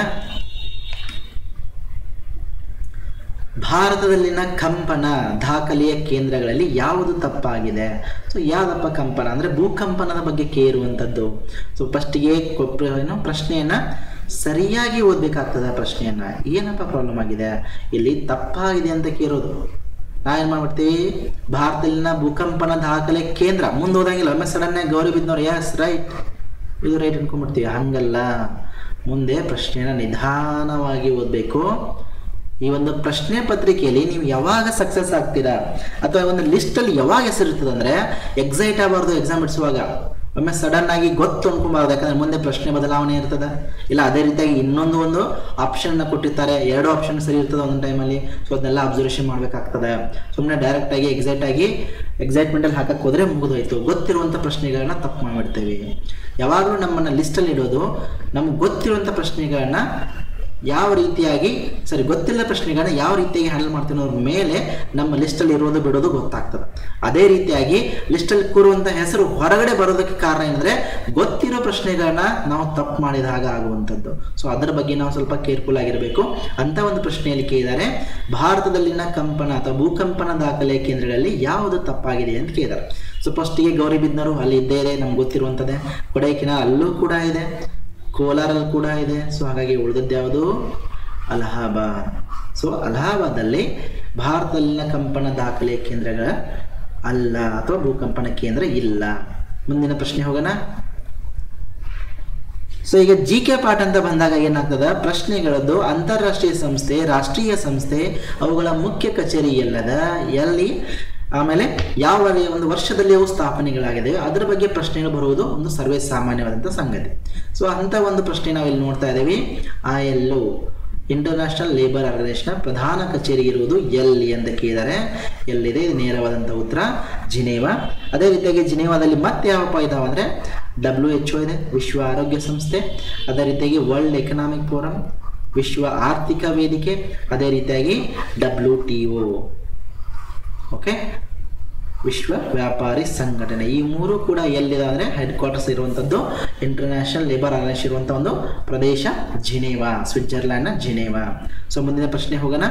ಭಾರತದಲ್ಲಿನ ಕಂಪನ ದಾಖಲೆಯ ಕೇಂದ್ರಗಳಲ್ಲಿ ಯಾವುದು ತಪ್ಪಾಗಿದೆ? ಸೊ ಯಾವುದಪ್ಪ ಕಂಪನ ಅಂದರೆ ಭೂಕಂಪನದ ಬಗ್ಗೆ ಕೇಳುವಂಥದ್ದು. ಸೊ ಫಸ್ಟಿಗೆ ಏನು ಪ್ರಶ್ನೆಯನ್ನು ಸರಿಯಾಗಿ ಓದಬೇಕಾಗ್ತದೆ. ಪ್ರಶ್ನೆಯನ್ನು ಏನಪ್ಪ ಪ್ರಾಬ್ಲಮ್ ಆಗಿದೆ ಇಲ್ಲಿ ತಪ್ಪಾಗಿದೆ ಅಂತ ಕೇಳೋದು. ನಾವೇನು ಮಾಡ್ಬಿಡ್ತೀವಿ, ಭಾರತದಲ್ಲಿನ ಭೂಕಂಪನ ದಾಖಲೆ ಕೇಂದ್ರ ಮುಂದೆ ಓದಂಗಿಲ್ಲ. ಒಮ್ಮೆ ಸಡನ್ನಾಗಿ ಗೌರಿ ಬಿದ್ದವ್ರು ಎಸ್ ರೈಟ್ ಇದು ರೈಟ್ ಅನ್ಕೊಂಡ್ಬಿಡ್ತೀವಿ. ಹಂಗಲ್ಲ, ಮುಂದೆ ಪ್ರಶ್ನೆಯನ್ನು ನಿಧಾನವಾಗಿ ಓದಬೇಕು. ಈ ಒಂದು ಪ್ರಶ್ನೆ ಪತ್ರಿಕೆಯಲ್ಲಿ ನೀವು ಯಾವಾಗ ಸಕ್ಸಸ್ ಆಗ್ತೀರಾ, ಅಥವಾ ಒಂದು ಲಿಸ್ಟಲ್ಲಿ ಯಾವಾಗ ಹೆಸರಿರ್ತದೆ ಅಂದರೆ, ಎಕ್ಸೈಟ್ ಆಗಬಾರ್ದು ಎಕ್ಸಾಮ್ ಬಿಡಿಸುವಾಗ. ಒಮ್ಮೆ ಸಡನ್ ಆಗಿ ಗೊತ್ತು ಅನ್ಕೊಬಾರ್ದು, ಯಾಕಂದ್ರೆ ಮುಂದೆ ಪ್ರಶ್ನೆ ಬದಲಾವಣೆ ಇರ್ತದೆ. ಇಲ್ಲ ಅದೇ ರೀತಿಯಾಗಿ ಇನ್ನೊಂದು ಒಂದು ಆಪ್ಷನ್ನ ಕೊಟ್ಟಿರ್ತಾರೆ, ಎರಡು ಆಪ್ಷನ್ ಸರಿ ಇರ್ತದೆ ಒಂದೊಂದು ಟೈಮಲ್ಲಿ. ಸೊ ಅದನ್ನೆಲ್ಲ ಅಬ್ಸರ್ವೇಷನ್ ಮಾಡಬೇಕಾಗ್ತದೆ. ಸುಮ್ಮನೆ ಡೈರೆಕ್ಟಾಗಿ ಎಕ್ಸೈಟ್ ಆಗಿ ಎಕ್ಸೈಟ್ಮೆಂಟಲ್ಲಿ ಹಾಕಕ್ಕೆ ಹೋದರೆ ಮುಗಿದೋಯ್ತು. ಗೊತ್ತಿರುವಂಥ ಪ್ರಶ್ನೆಗಳನ್ನ ತಪ್ಪು ಮಾಡಿಬಿಡ್ತೇವೆ. ಯಾವಾಗಲೂ ನಮ್ಮನ್ನು ಲಿಸ್ಟಲ್ಲಿ ಇಡೋದು ನಮ್ಗೆ ಗೊತ್ತಿರುವಂಥ ಪ್ರಶ್ನೆಗಳನ್ನ ಯಾವ ರೀತಿಯಾಗಿ ಸರಿ ಗೊತ್ತಿಲ್ಲ ಪ್ರಶ್ನೆಗಳನ್ನ ಯಾವ ರೀತಿಯಾಗಿ ಹ್ಯಾಂಡಲ್ ಮಾಡ್ತೀವಿ ಅನ್ನೋದ್ರ ಮೇಲೆ ನಮ್ಮ ಲಿಸ್ಟಲ್ಲಿ ಇರೋದು ಬಿಡೋದು ಗೊತ್ತಾಗ್ತದೆ. ಅದೇ ರೀತಿಯಾಗಿ ಲಿಸ್ಟಲ್ಲಿ ಕೂರುವಂಥ ಹೆಸರು ಹೊರಗಡೆ ಬರೋದಕ್ಕೆ ಕಾರಣ ಏನಂದರೆ ಗೊತ್ತಿರೋ ಪ್ರಶ್ನೆಗಳನ್ನ ನಾವು ತಪ್ಪು ಮಾಡಿದ ಹಾಗೆ ಆಗುವಂಥದ್ದು. ಸೊ ಅದರ ಬಗ್ಗೆ ನಾವು ಸ್ವಲ್ಪ ಕೇರ್ಫುಲ್ ಆಗಿರಬೇಕು. ಅಂತ ಒಂದು ಪ್ರಶ್ನೆಯಲ್ಲಿ ಕೇಳಿದ್ದಾರೆ, ಭಾರತದಲ್ಲಿನ ಕಂಪನ ಅಥವಾ ಭೂಕಂಪನ ದಾಖಲೆ ಕೇಂದ್ರಗಳಲ್ಲಿ ಯಾವುದು ತಪ್ಪಾಗಿದೆ ಅಂತ ಕೇಳಿದ್ದಾರೆ. ಸೊ ಫಸ್ಟಿಗೆ ಗೌರಿಬಿದನೂರು ಅಲ್ಲಿ ಇದ್ದೇ ಇದೆ, ನಮ್ಗೆ ಗೊತ್ತಿರುವಂಥದ್ದೇ. ಕೊಡೈಕೆನಾಲ್ ಅಲ್ಲೂ ಕೂಡ ಇದೆ, ಕೋಲಾರಲ್ಲಿ ಕೂಡ ಇದೆ. ಸೊ ಹಾಗಾಗಿ ಉಳಿದದ್ದು ಯಾವುದು? ಅಲಹಾಬಾದ್. ಸೊ ಅಲಹಾಬಾದಲ್ಲಿ ಭಾರತದಲ್ಲಿನ ಕಂಪನ ದಾಖಲೆ ಕೇಂದ್ರಗಳ ಅಲ್ಲ ಅಥವಾ ಭೂಕಂಪನ ಕೇಂದ್ರ ಇಲ್ಲ. ಮುಂದಿನ ಪ್ರಶ್ನೆ ಹೋಗೋಣ. ಸೊ ಈಗ ಜಿ ಕೆ ಪಾಠ ಅಂತ ಬಂದಾಗ ಏನಾಗ್ತದ, ಪ್ರಶ್ನೆಗಳದ್ದು ಅಂತಾರಾಷ್ಟ್ರೀಯ ಸಂಸ್ಥೆ, ರಾಷ್ಟ್ರೀಯ ಸಂಸ್ಥೆ, ಅವುಗಳ ಮುಖ್ಯ ಕಚೇರಿ ಎಲ್ಲದ, ಎಲ್ಲಿ, ಆಮೇಲೆ ಯಾವ ಒಂದು ವರ್ಷದಲ್ಲಿ ಅವು ಸ್ಥಾಪನೆಗಳಾಗಿದೆ ಅದರ ಬಗ್ಗೆ ಪ್ರಶ್ನೆಗಳು ಬರುವುದು ಒಂದು ಸರ್ವೇ ಸಾಮಾನ್ಯವಾದಂಥ ಸಂಗತಿ. ಸೊ ಅಂಥ ಒಂದು ಪ್ರಶ್ನೆ ನಾವಿಲ್ಲಿ ನೋಡ್ತಾ ಇದ್ದೀವಿ. I L O international labour organisation ಪ್ರಧಾನ ಕಚೇರಿ ಇರುವುದು ಎಲ್ಲಿ ಅಂತ ಕೇಳಿದರೆ ಎಲ್ಲಿದೆ? ಇದು ನೇರವಾದಂಥ ಉತ್ತರ ಜಿನೇವಾ. ಅದೇ ರೀತಿಯಾಗಿ ಜಿನೇವಾದಲ್ಲಿ ಮತ್ತೆ ಯಾವಪ್ಪ ಇದಾವೆ ಅಂದರೆ ಡಬ್ಲ್ಯೂ ಎಚ್ ಒ ಇದೆ, ವಿಶ್ವ ಆರೋಗ್ಯ ಸಂಸ್ಥೆ. ಅದೇ ರೀತಿಯಾಗಿ ವರ್ಲ್ಡ್ ಎಕನಾಮಿಕ್ ಫೋರಮ್, ವಿಶ್ವ ಆರ್ಥಿಕ ವೇದಿಕೆ, ಅದೇ ರೀತಿಯಾಗಿ ಡಬ್ಲ್ಯೂ ಟಿ ಒ, ಓಕೆ, ವಿಶ್ವ ವ್ಯಾಪಾರಿ ಸಂಘಟನೆ. ಈ ಮೂರು ಕೂಡ ಎಲ್ಲಿದೆ ಅಂದರೆ ಹೆಡ್ ಕ್ವಾರ್ಟರ್ಸ್ ಇರುವಂಥದ್ದು ಇಂಟರ್ನ್ಯಾಷನಲ್ ಲೇಬರ್ ಆರ್ಗನೈಸೇಷನ್ ಇರುವಂಥ ಒಂದು ಪ್ರದೇಶ ಜಿನೇವಾ, ಸ್ವಿಟ್ಜರ್ಲ್ಯಾಂಡ್ನ ಜಿನೇವಾ. ಸೊ ಮುಂದಿನ ಪ್ರಶ್ನೆ ಹೋಗೋಣ.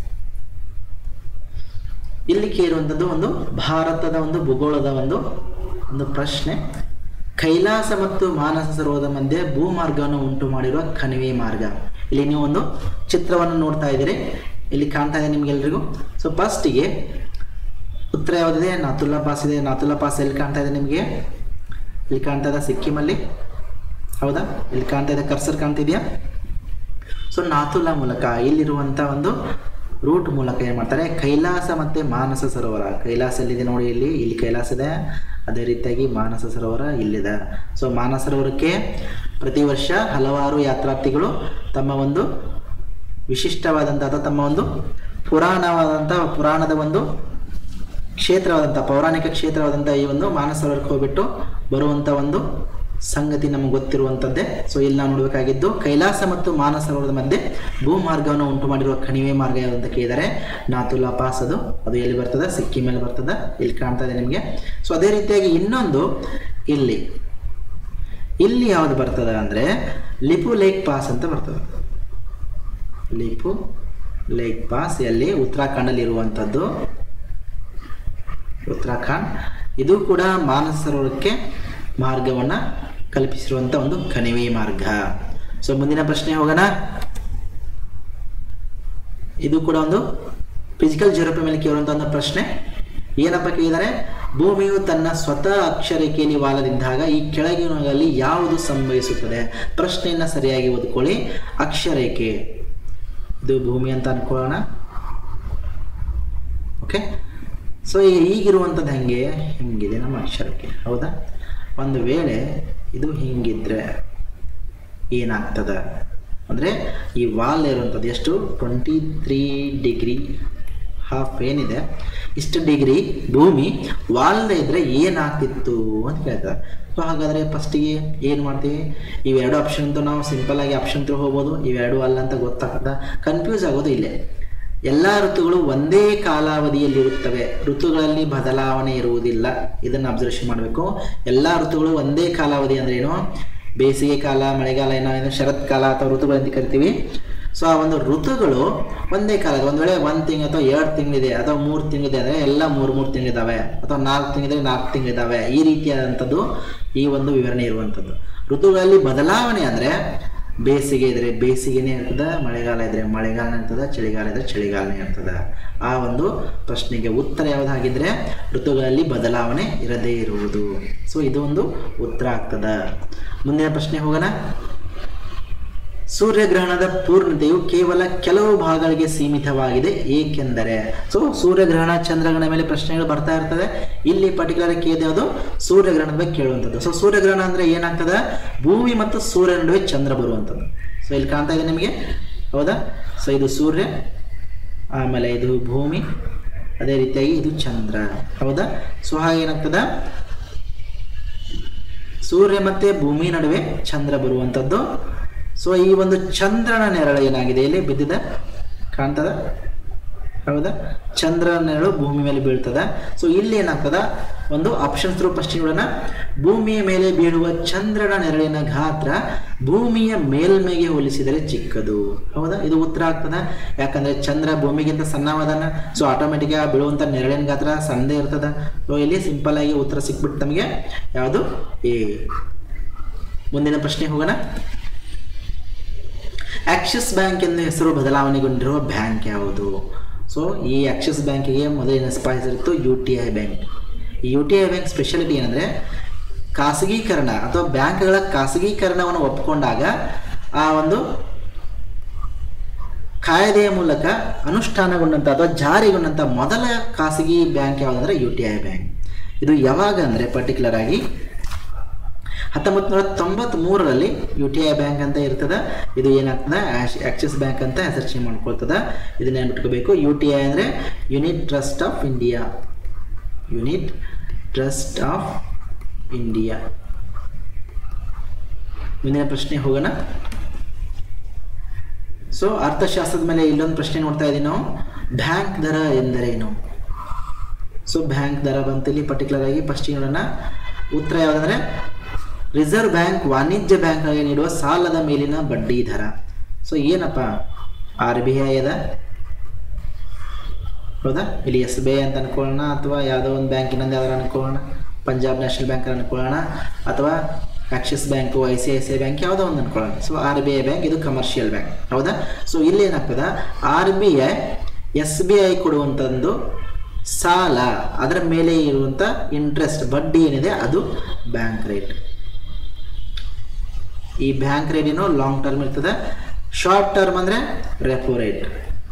ಇಲ್ಲಿ ಕೇಳುವಂಥದ್ದು ಒಂದು ಭಾರತದ ಒಂದು ಭೂಗೋಳದ ಒಂದು ಒಂದು ಪ್ರಶ್ನೆ. ಕೈಲಾಸ ಮತ್ತು ಮಾನಸ ಸರೋವರದ ಮಧ್ಯೆ ಭೂಮಾರ್ಗವನ್ನು ಉಂಟು ಮಾಡಿರುವ ಕಣಿವೆ ಮಾರ್ಗ. ಇಲ್ಲಿ ನೀವು ಒಂದು ಚಿತ್ರವನ್ನು ನೋಡ್ತಾ ಇದ್ದೀರಿ, ಇಲ್ಲಿ ಕಾಣ್ತಾ ಇದೆ ನಿಮ್ಗೆಲ್ರಿಗೂ. ಸೊ ಫಸ್ಟಿಗೆ ಉತ್ತರ ಯಾವುದಿದೆ? ನಾಥುಲಾ ಪಾಸ್ ಇದೆ. ನಾಥುಲಾ ಪಾಸ್ ಎಲ್ಲಿ ಕಾಣ್ತಾ ಇದೆ ನಿಮಗೆ? ಇಲ್ಲಿ ಕಾಣ್ತಾ ಇದೆ ಸಿಕ್ಕಿಮಲ್ಲಿ, ಹೌದಾ? ಇಲ್ಲಿ ಕಾಣ್ತಾ ಇದೆ, ಕರ್ಸರ್ ಕಾಣ್ತಿದೆಯಾ? ಸೊ ನಾಥುಲಾ ಮೂಲಕ ಇಲ್ಲಿರುವಂಥ ಒಂದು ರೂಟ್ ಮೂಲಕ ಏನು ಮಾಡ್ತಾರೆ, ಕೈಲಾಸ ಮತ್ತು ಮಾನಸ ಸರೋವರ. ಕೈಲಾಸ ಎಲ್ಲಿದೆ ನೋಡಿ, ಇಲ್ಲಿ ಇಲ್ಲಿ ಕೈಲಾಸ ಇದೆ. ಅದೇ ರೀತಿಯಾಗಿ ಮಾನಸ ಸರೋವರ ಇಲ್ಲಿದೆ. ಸೊ ಮಾನಸ ಸರೋವರಕ್ಕೆ ಪ್ರತಿ ವರ್ಷ ಹಲವಾರು ಯಾತ್ರಾರ್ಥಿಗಳು ತಮ್ಮ ಒಂದು ವಿಶಿಷ್ಟವಾದಂಥ ಅಥವಾ ತಮ್ಮ ಒಂದು ಪುರಾಣವಾದಂಥ ಪುರಾಣದ ಒಂದು ಕ್ಷೇತ್ರವಾದಂಥ ಪೌರಾಣಿಕ ಕ್ಷೇತ್ರವಾದಂಥ ಈ ಒಂದು ಮಾನಸ ಸರೋವರಕ್ಕೆ ಹೋಗ್ಬಿಟ್ಟು ಬರುವಂಥ ಒಂದು ಸಂಗತಿ ನಮಗೆ ಗೊತ್ತಿರುವಂಥದ್ದೇ. ಸೊ ಇಲ್ಲಿ ನಾವು ನೋಡಬೇಕಾಗಿದ್ದು ಕೈಲಾಸ ಮತ್ತು ಮಾನಸ ಸರೋವರದ ಮಧ್ಯೆ ಭೂಮಾರ್ಗವನ್ನು ಉಂಟು ಮಾಡಿರುವ ಕಣಿವೆ ಮಾರ್ಗ ಯಾವುದು ಅಂತ ಕೇಳಿದರೆ ನಾಥುಲಾ ಪಾಸ್. ಅದು ಅದು ಎಲ್ಲಿ ಬರ್ತದೆ? ಸಿಕ್ಕಿಮಲ್ಲಿ ಬರ್ತದೆ. ಇಲ್ಲಿ ಕಾಣ್ತಾ ಇದೆ ನಿಮಗೆ. ಸೊ ಅದೇ ರೀತಿಯಾಗಿ ಇನ್ನೊಂದು ಇಲ್ಲಿ ಇಲ್ಲಿ ಯಾವುದು ಬರ್ತದೆ ಅಂದರೆ ಲಿಪು ಲೇಕ್ ಪಾಸ್ ಅಂತ ಬರ್ತದೆ. ಲಿಪು ಲೇಕ್ ಪಾಸ್ ಎಲ್ಲಿ? ಉತ್ತರಾಖಂಡಲ್ಲಿ ಇರುವಂಥದ್ದು. ಉತ್ತರಾಖಂಡ್ ಇದು ಕೂಡ ಮಾನಸ ಸರೋವರಕ್ಕೆ ಮಾರ್ಗವನ್ನು ಕಲ್ಪಿಸಿರುವಂಥ ಒಂದು ಕಣಿವೆ ಮಾರ್ಗ. ಸೊ ಮುಂದಿನ ಪ್ರಶ್ನೆ ಹೋಗೋಣ. ಇದು ಕೂಡ ಒಂದು ಫಿಸಿಕಲ್ ಜಿಯೋಗ್ರಫಿ ಮೇಲೆ ಕೇಳುವಂಥ ಒಂದು ಪ್ರಶ್ನೆ. ಏನಪ್ಪ ಕೇಳಿದರೆ, ಭೂಮಿಯು ತನ್ನ ಸ್ವತಃ ಅಕ್ಷರೇಖೆಯಲ್ಲಿ ವಾಲದಿದ್ದಾಗ ಈ ಕೆಳಗಿನಗಳಲ್ಲಿ ಯಾವುದು ಸಂಭವಿಸುತ್ತದೆ? ಪ್ರಶ್ನೆಯನ್ನು ಸರಿಯಾಗಿ ಓದ್ಕೊಳ್ಳಿ. ಅಕ್ಷರೇಖೆ ಇದು ಭೂಮಿ ಅಂತ ಅನ್ಕೊಳ್ಳೋಣ, ಓಕೆ. ಸೊ ಈಗ ಈಗಿರುವಂಥದ್ದು ಹೆಂಗೆ ಹಿಂಗಿದೆ ನಮ್ಮ ಅಕ್ಷರಕ್ಕೆ, ಹೌದಾ? ಒಂದು ವೇಳೆ ಇದು ಹಿಂಗಿದ್ರೆ ಏನಾಗ್ತದೆ ಅಂದರೆ ಈ ವಾಲ್ ಇರುವಂಥದ್ದು ಎಷ್ಟು ಟ್ವೆಂಟಿ ತ್ರೀ ಡಿಗ್ರಿ ಹಾಫ್ ಏನಿದೆ, ಇಷ್ಟು ಡಿಗ್ರಿ ಭೂಮಿ ವಾಲ್ದೇ ಇದ್ದರೆ ಏನಾಗ್ತಿತ್ತು ಅಂತ ಕೇಳ್ತಾರೆ. ಸೊ ಹಾಗಾದರೆ ಫಸ್ಟಿಗೆ ಏನು ಮಾಡ್ತೀವಿ? ಇವೆರಡು ಆಪ್ಷನ್ ಅಂತೂ ನಾವು ಸಿಂಪಲ್ಲಾಗಿ ಆಪ್ಷನ್ ತ್ರೂ ಹೋಗ್ಬೋದು. ಇವೆರಡು ಅಲ್ಲ ಅಂತ ಗೊತ್ತಾಗ್ತದೆ. ಕನ್ಫ್ಯೂಸ್ ಆಗೋದು ಇಲ್ಲೇ. ಎಲ್ಲ ಋತುಗಳು ಒಂದೇ ಕಾಲಾವಧಿಯಲ್ಲಿರುತ್ತವೆ, ಋತುಗಳಲ್ಲಿ ಬದಲಾವಣೆ ಇರುವುದಿಲ್ಲ. ಇದನ್ನು ಅಬ್ಸರ್ವೇಷನ್ ಮಾಡಬೇಕು. ಎಲ್ಲ ಋತುಗಳು ಒಂದೇ ಕಾಲಾವಧಿ ಅಂದ್ರೆ ಏನು? ಬೇಸಿಗೆ ಕಾಲ, ಮಳೆಗಾಲ, ಏನೋ ಶರತ್ಕಾಲ ಅಥವಾ ಋತುಗಳು ಅಂತ ಕರಿತೀವಿ. ಸೊ ಆ ಒಂದು ಋತುಗಳು ಒಂದೇ ಕಾಲ. ಒಂದು ವೇಳೆ ಒಂದು ತಿಂಗಳು ಅಥವಾ ಎರಡು ತಿಂಗಳಿದೆ ಅಥವಾ ಮೂರು ತಿಂಗಳಿದೆ ಅಂದರೆ ಎಲ್ಲ ಮೂರು ಮೂರು ತಿಂಗಳಿದ್ದಾವೆ, ಅಥವಾ ನಾಲ್ಕು ತಿಂಗಳಿದ್ರೆ ನಾಲ್ಕು ತಿಂಗಳಿದ್ದಾವೆ. ಈ ರೀತಿಯಾದಂಥದ್ದು ಈ ಒಂದು ವಿವರಣೆ ಇರುವಂಥದ್ದು. ಋತುಗಳಲ್ಲಿ ಬದಲಾವಣೆ ಅಂದರೆ ಬೇಸಿಗೆ ಇದ್ರೆ ಬೇಸಿಗೆನೇ ಇರ್ತದೆ, ಮಳೆಗಾಲ ಇದ್ರೆ ಮಳೆಗಾಲ ಇರ್ತದೆ, ಚಳಿಗಾಲ ಇದ್ರೆ ಚಳಿಗಾಲನೇ ಇರ್ತದೆ. ಆ ಒಂದು ಪ್ರಶ್ನೆಗೆ ಉತ್ತರ ಯಾವುದಾಗಿದ್ರೆ ಋತುಗಳಲ್ಲಿ ಬದಲಾವಣೆ ಇರದೇ ಇರುವುದು. ಸೊ ಇದು ಒಂದು ಉತ್ತರ ಆಗ್ತದೆ. ಮುಂದಿನ ಪ್ರಶ್ನೆ ಹೋಗೋಣ. ಸೂರ್ಯಗ್ರಹಣದ ಪೂರ್ಣತೆಯು ಕೇವಲ ಕೆಲವು ಭಾಗಗಳಿಗೆ ಸೀಮಿತವಾಗಿದೆ ಏಕೆಂದರೆ? ಸೊ ಸೂರ್ಯಗ್ರಹಣ, ಚಂದ್ರಗ್ರಹಣ ಮೇಲೆ ಪ್ರಶ್ನೆಗಳು ಬರ್ತಾ ಇರ್ತದೆ. ಇಲ್ಲಿ ಪರ್ಟಿಕ್ಯುಲರ್ ಕೇಳಿದೆ ಯಾವುದು? ಸೂರ್ಯಗ್ರಹಣದ ಬಗ್ಗೆ ಕೇಳುವಂಥದ್ದು. ಸೊ ಸೂರ್ಯಗ್ರಹಣ ಅಂದರೆ ಏನಾಗ್ತದೆ? ಭೂಮಿ ಮತ್ತು ಸೂರ್ಯ ನಡುವೆ ಚಂದ್ರ ಬರುವಂಥದ್ದು. ಸೊ ಇಲ್ಲಿ ಕಾಣ್ತಾ ಇದೆ ನಿಮಗೆ, ಹೌದಾ? ಸೊ ಇದು ಸೂರ್ಯ, ಆಮೇಲೆ ಇದು ಭೂಮಿ, ಅದೇ ರೀತಿಯಾಗಿ ಇದು ಚಂದ್ರ. ಹೌದಾ? ಸೊ ಹಾಗೇನಾಗ್ತದ, ಸೂರ್ಯ ಮತ್ತೆ ಭೂಮಿ ನಡುವೆ ಚಂದ್ರ ಬರುವಂಥದ್ದು. ಸೊ ಈ ಒಂದು ಚಂದ್ರನ ನೆರಳು ಏನಾಗಿದೆ ಇಲ್ಲಿ ಬಿದ್ದಿದೆ, ಕಾಣ್ತದ? ಹೌದಾ? ಚಂದ್ರನ ನೆರಳು ಭೂಮಿ ಮೇಲೆ ಬೀಳ್ತದ. ಸೊ ಇಲ್ಲಿ ಏನಾಗ್ತದ, ಒಂದು ಆಪ್ಷನ್ಸ್ ಥ್ರೂ ಫಸ್ಟ್ ನೋಡೋಣ. ಭೂಮಿಯ ಮೇಲೆ ಬೀಳುವ ಚಂದ್ರನ ನೆರಳಿನ ಗಾತ್ರ ಭೂಮಿಯ ಮೇಲ್ಮೈಗೆ ಹೋಲಿಸಿದರೆ ಚಿಕ್ಕದು. ಹೌದಾ? ಇದು ಉತ್ತರ ಆಗ್ತದ. ಯಾಕಂದ್ರೆ ಚಂದ್ರ ಭೂಮಿಗಿಂತ ಸಣ್ಣವಾದನ, ಸೊ ಆಟೋಮೆಟಿಕ್ ಆಗಿ ಬೀಳುವಂಥ ನೆರಳಿನ ಗಾತ್ರ ಸಣ್ಣದೇ ಇರ್ತದ. ಸೊ ಇಲ್ಲಿ ಸಿಂಪಲ್ ಆಗಿ ಉತ್ತರ ಸಿಕ್ಬಿಟ್ಟು ನಮಗೆ ಯಾವುದು ಎ. ಮುಂದಿನ ಪ್ರಶ್ನೆ ಹೋಗೋಣ. ಆಕ್ಸಿಸ್ ಬ್ಯಾಂಕ್ ಎಂದು ಹೆಸರು ಬದಲಾವಣೆಗೊಂಡಿರುವ ಬ್ಯಾಂಕ್ ಯಾವುದು? ಸೊ ಈ ಆಕ್ಸಿಸ್ ಬ್ಯಾಂಕಿಗೆ ಮೊದಲಿನ ಹೆಸರಿತ್ತು ಯು ಟಿ ಐ ಬ್ಯಾಂಕ್. ಈ U T I bank speciality ಏನಂದರೆ, ಖಾಸಗೀಕರಣ ಅಥವಾ ಬ್ಯಾಂಕ್ಗಳ ಖಾಸಗೀಕರಣವನ್ನು ಒಪ್ಪಿಕೊಂಡಾಗ ಆ ಒಂದು ಕಾಯ್ದೆಯ ಮೂಲಕ ಅನುಷ್ಠಾನಗೊಂಡಂಥ ಅಥವಾ ಜಾರಿಗೊಂಡಂಥ ಮೊದಲ ಖಾಸಗಿ ಬ್ಯಾಂಕ್ ಯಾವುದಂದ್ರೆ ಯು ಟಿ ಐ ಬ್ಯಾಂಕ್. ಇದು ಯಾವಾಗ ಅಂದರೆ ಪರ್ಟಿಕ್ಯುಲರ್ ಆಗಿ ಹತ್ತೊಂಬತ್ತು ನೂರ ತೊಂಬತ್ತ್ಮೂರರಲ್ಲಿ ಯು ಟಿ ಐ ಬ್ಯಾಂಕ್ ಅಂತ ಇರ್ತದೆ. ಇದು ಏನಾಗ್ತದೆ, ಆಕ್ಸಿಸ್ ಬ್ಯಾಂಕ್ ಅಂತ ಹೆಸರು ಚೇಂಜ್ ಮಾಡ್ಕೊಳ್ತದೆ. ಇದನ್ನ ನೆನ್ಬಿಟ್ಕೋಬೇಕು. ಯು ಟಿ ಐ ಅಂದರೆ unit trust of India. Unit trust of India. ಮುಂದಿನ ಪ್ರಶ್ನೆ ಹೋಗೋಣ. ಸೊ ಅರ್ಥಶಾಸ್ತ್ರದ ಮೇಲೆ ಇಲ್ಲೊಂದು ಪ್ರಶ್ನೆ ನೋಡ್ತಾ ಇದ್ದೀವಿ ನಾವು. ಬ್ಯಾಂಕ್ ದರ ಎಂದರೇನು? ಸೊ ಬ್ಯಾಂಕ್ ದರ ಬಂತು ಇಲ್ಲಿ ಪರ್ಟಿಕ್ಯುಲರ್ ಆಗಿ. ಫಸ್ಟ್ ನೋಡೋಣ. ಉತ್ತರ ಯಾವುದಂದ್ರೆ ರಿಸರ್ವ್ ಬ್ಯಾಂಕ್ ವಾಣಿಜ್ಯ ಬ್ಯಾಂಕ್ಗಳಿಗೆ ನೀಡುವ ಸಾಲದ ಮೇಲಿನ ಬಡ್ಡಿ ದರ. ಸೊ ಏನಪ್ಪ, ಆರ್ ಬಿ ಐ ಅದ. ಹೌದಾ? ಇಲ್ಲಿ ಎಸ್ ಬಿ ಐ ಅಂತ ಅನ್ಕೊಳ್ಳೋಣ, ಅಥವಾ ಯಾವುದೋ ಒಂದು ಬ್ಯಾಂಕಿನಂದು ಯಾವ್ದಾರು ಅನ್ಕೊಳ್ಳೋಣ, ಪಂಜಾಬ್ ನ್ಯಾಷನಲ್ ಬ್ಯಾಂಕ್ ಅನ್ಕೊಳ್ಳೋಣ, ಅಥವಾ Axis bank, I C I C I bank ಯಾವುದೋ ಒಂದು ಅನ್ಕೊಳ್ಳೋಣ. So R B I bank, ಇದು ಕಮರ್ಷಿಯಲ್ ಬ್ಯಾಂಕ್. ಹೌದಾ? ಸೊ ಇಲ್ಲಿ ಏನಾಗ್ತದ, R B I S B I ಕೊಡುವಂಥದ್ದು ಸಾಲ, ಅದರ ಮೇಲೆ ಇರುವಂಥ ಇಂಟ್ರೆಸ್ಟ್ ಬಡ್ಡಿ ಏನಿದೆ ಅದು ಬ್ಯಾಂಕ್ ರೇಟ್. ಈ ಬ್ಯಾಂಕ್ ರೇಟ್ ಏನು ಲಾಂಗ್ ಟರ್ಮ್ ಇರ್ತದೆ. ಶಾರ್ಟ್ ಟರ್ಮ್ ಅಂದರೆ ರೆಪೋ ರೇಟ್.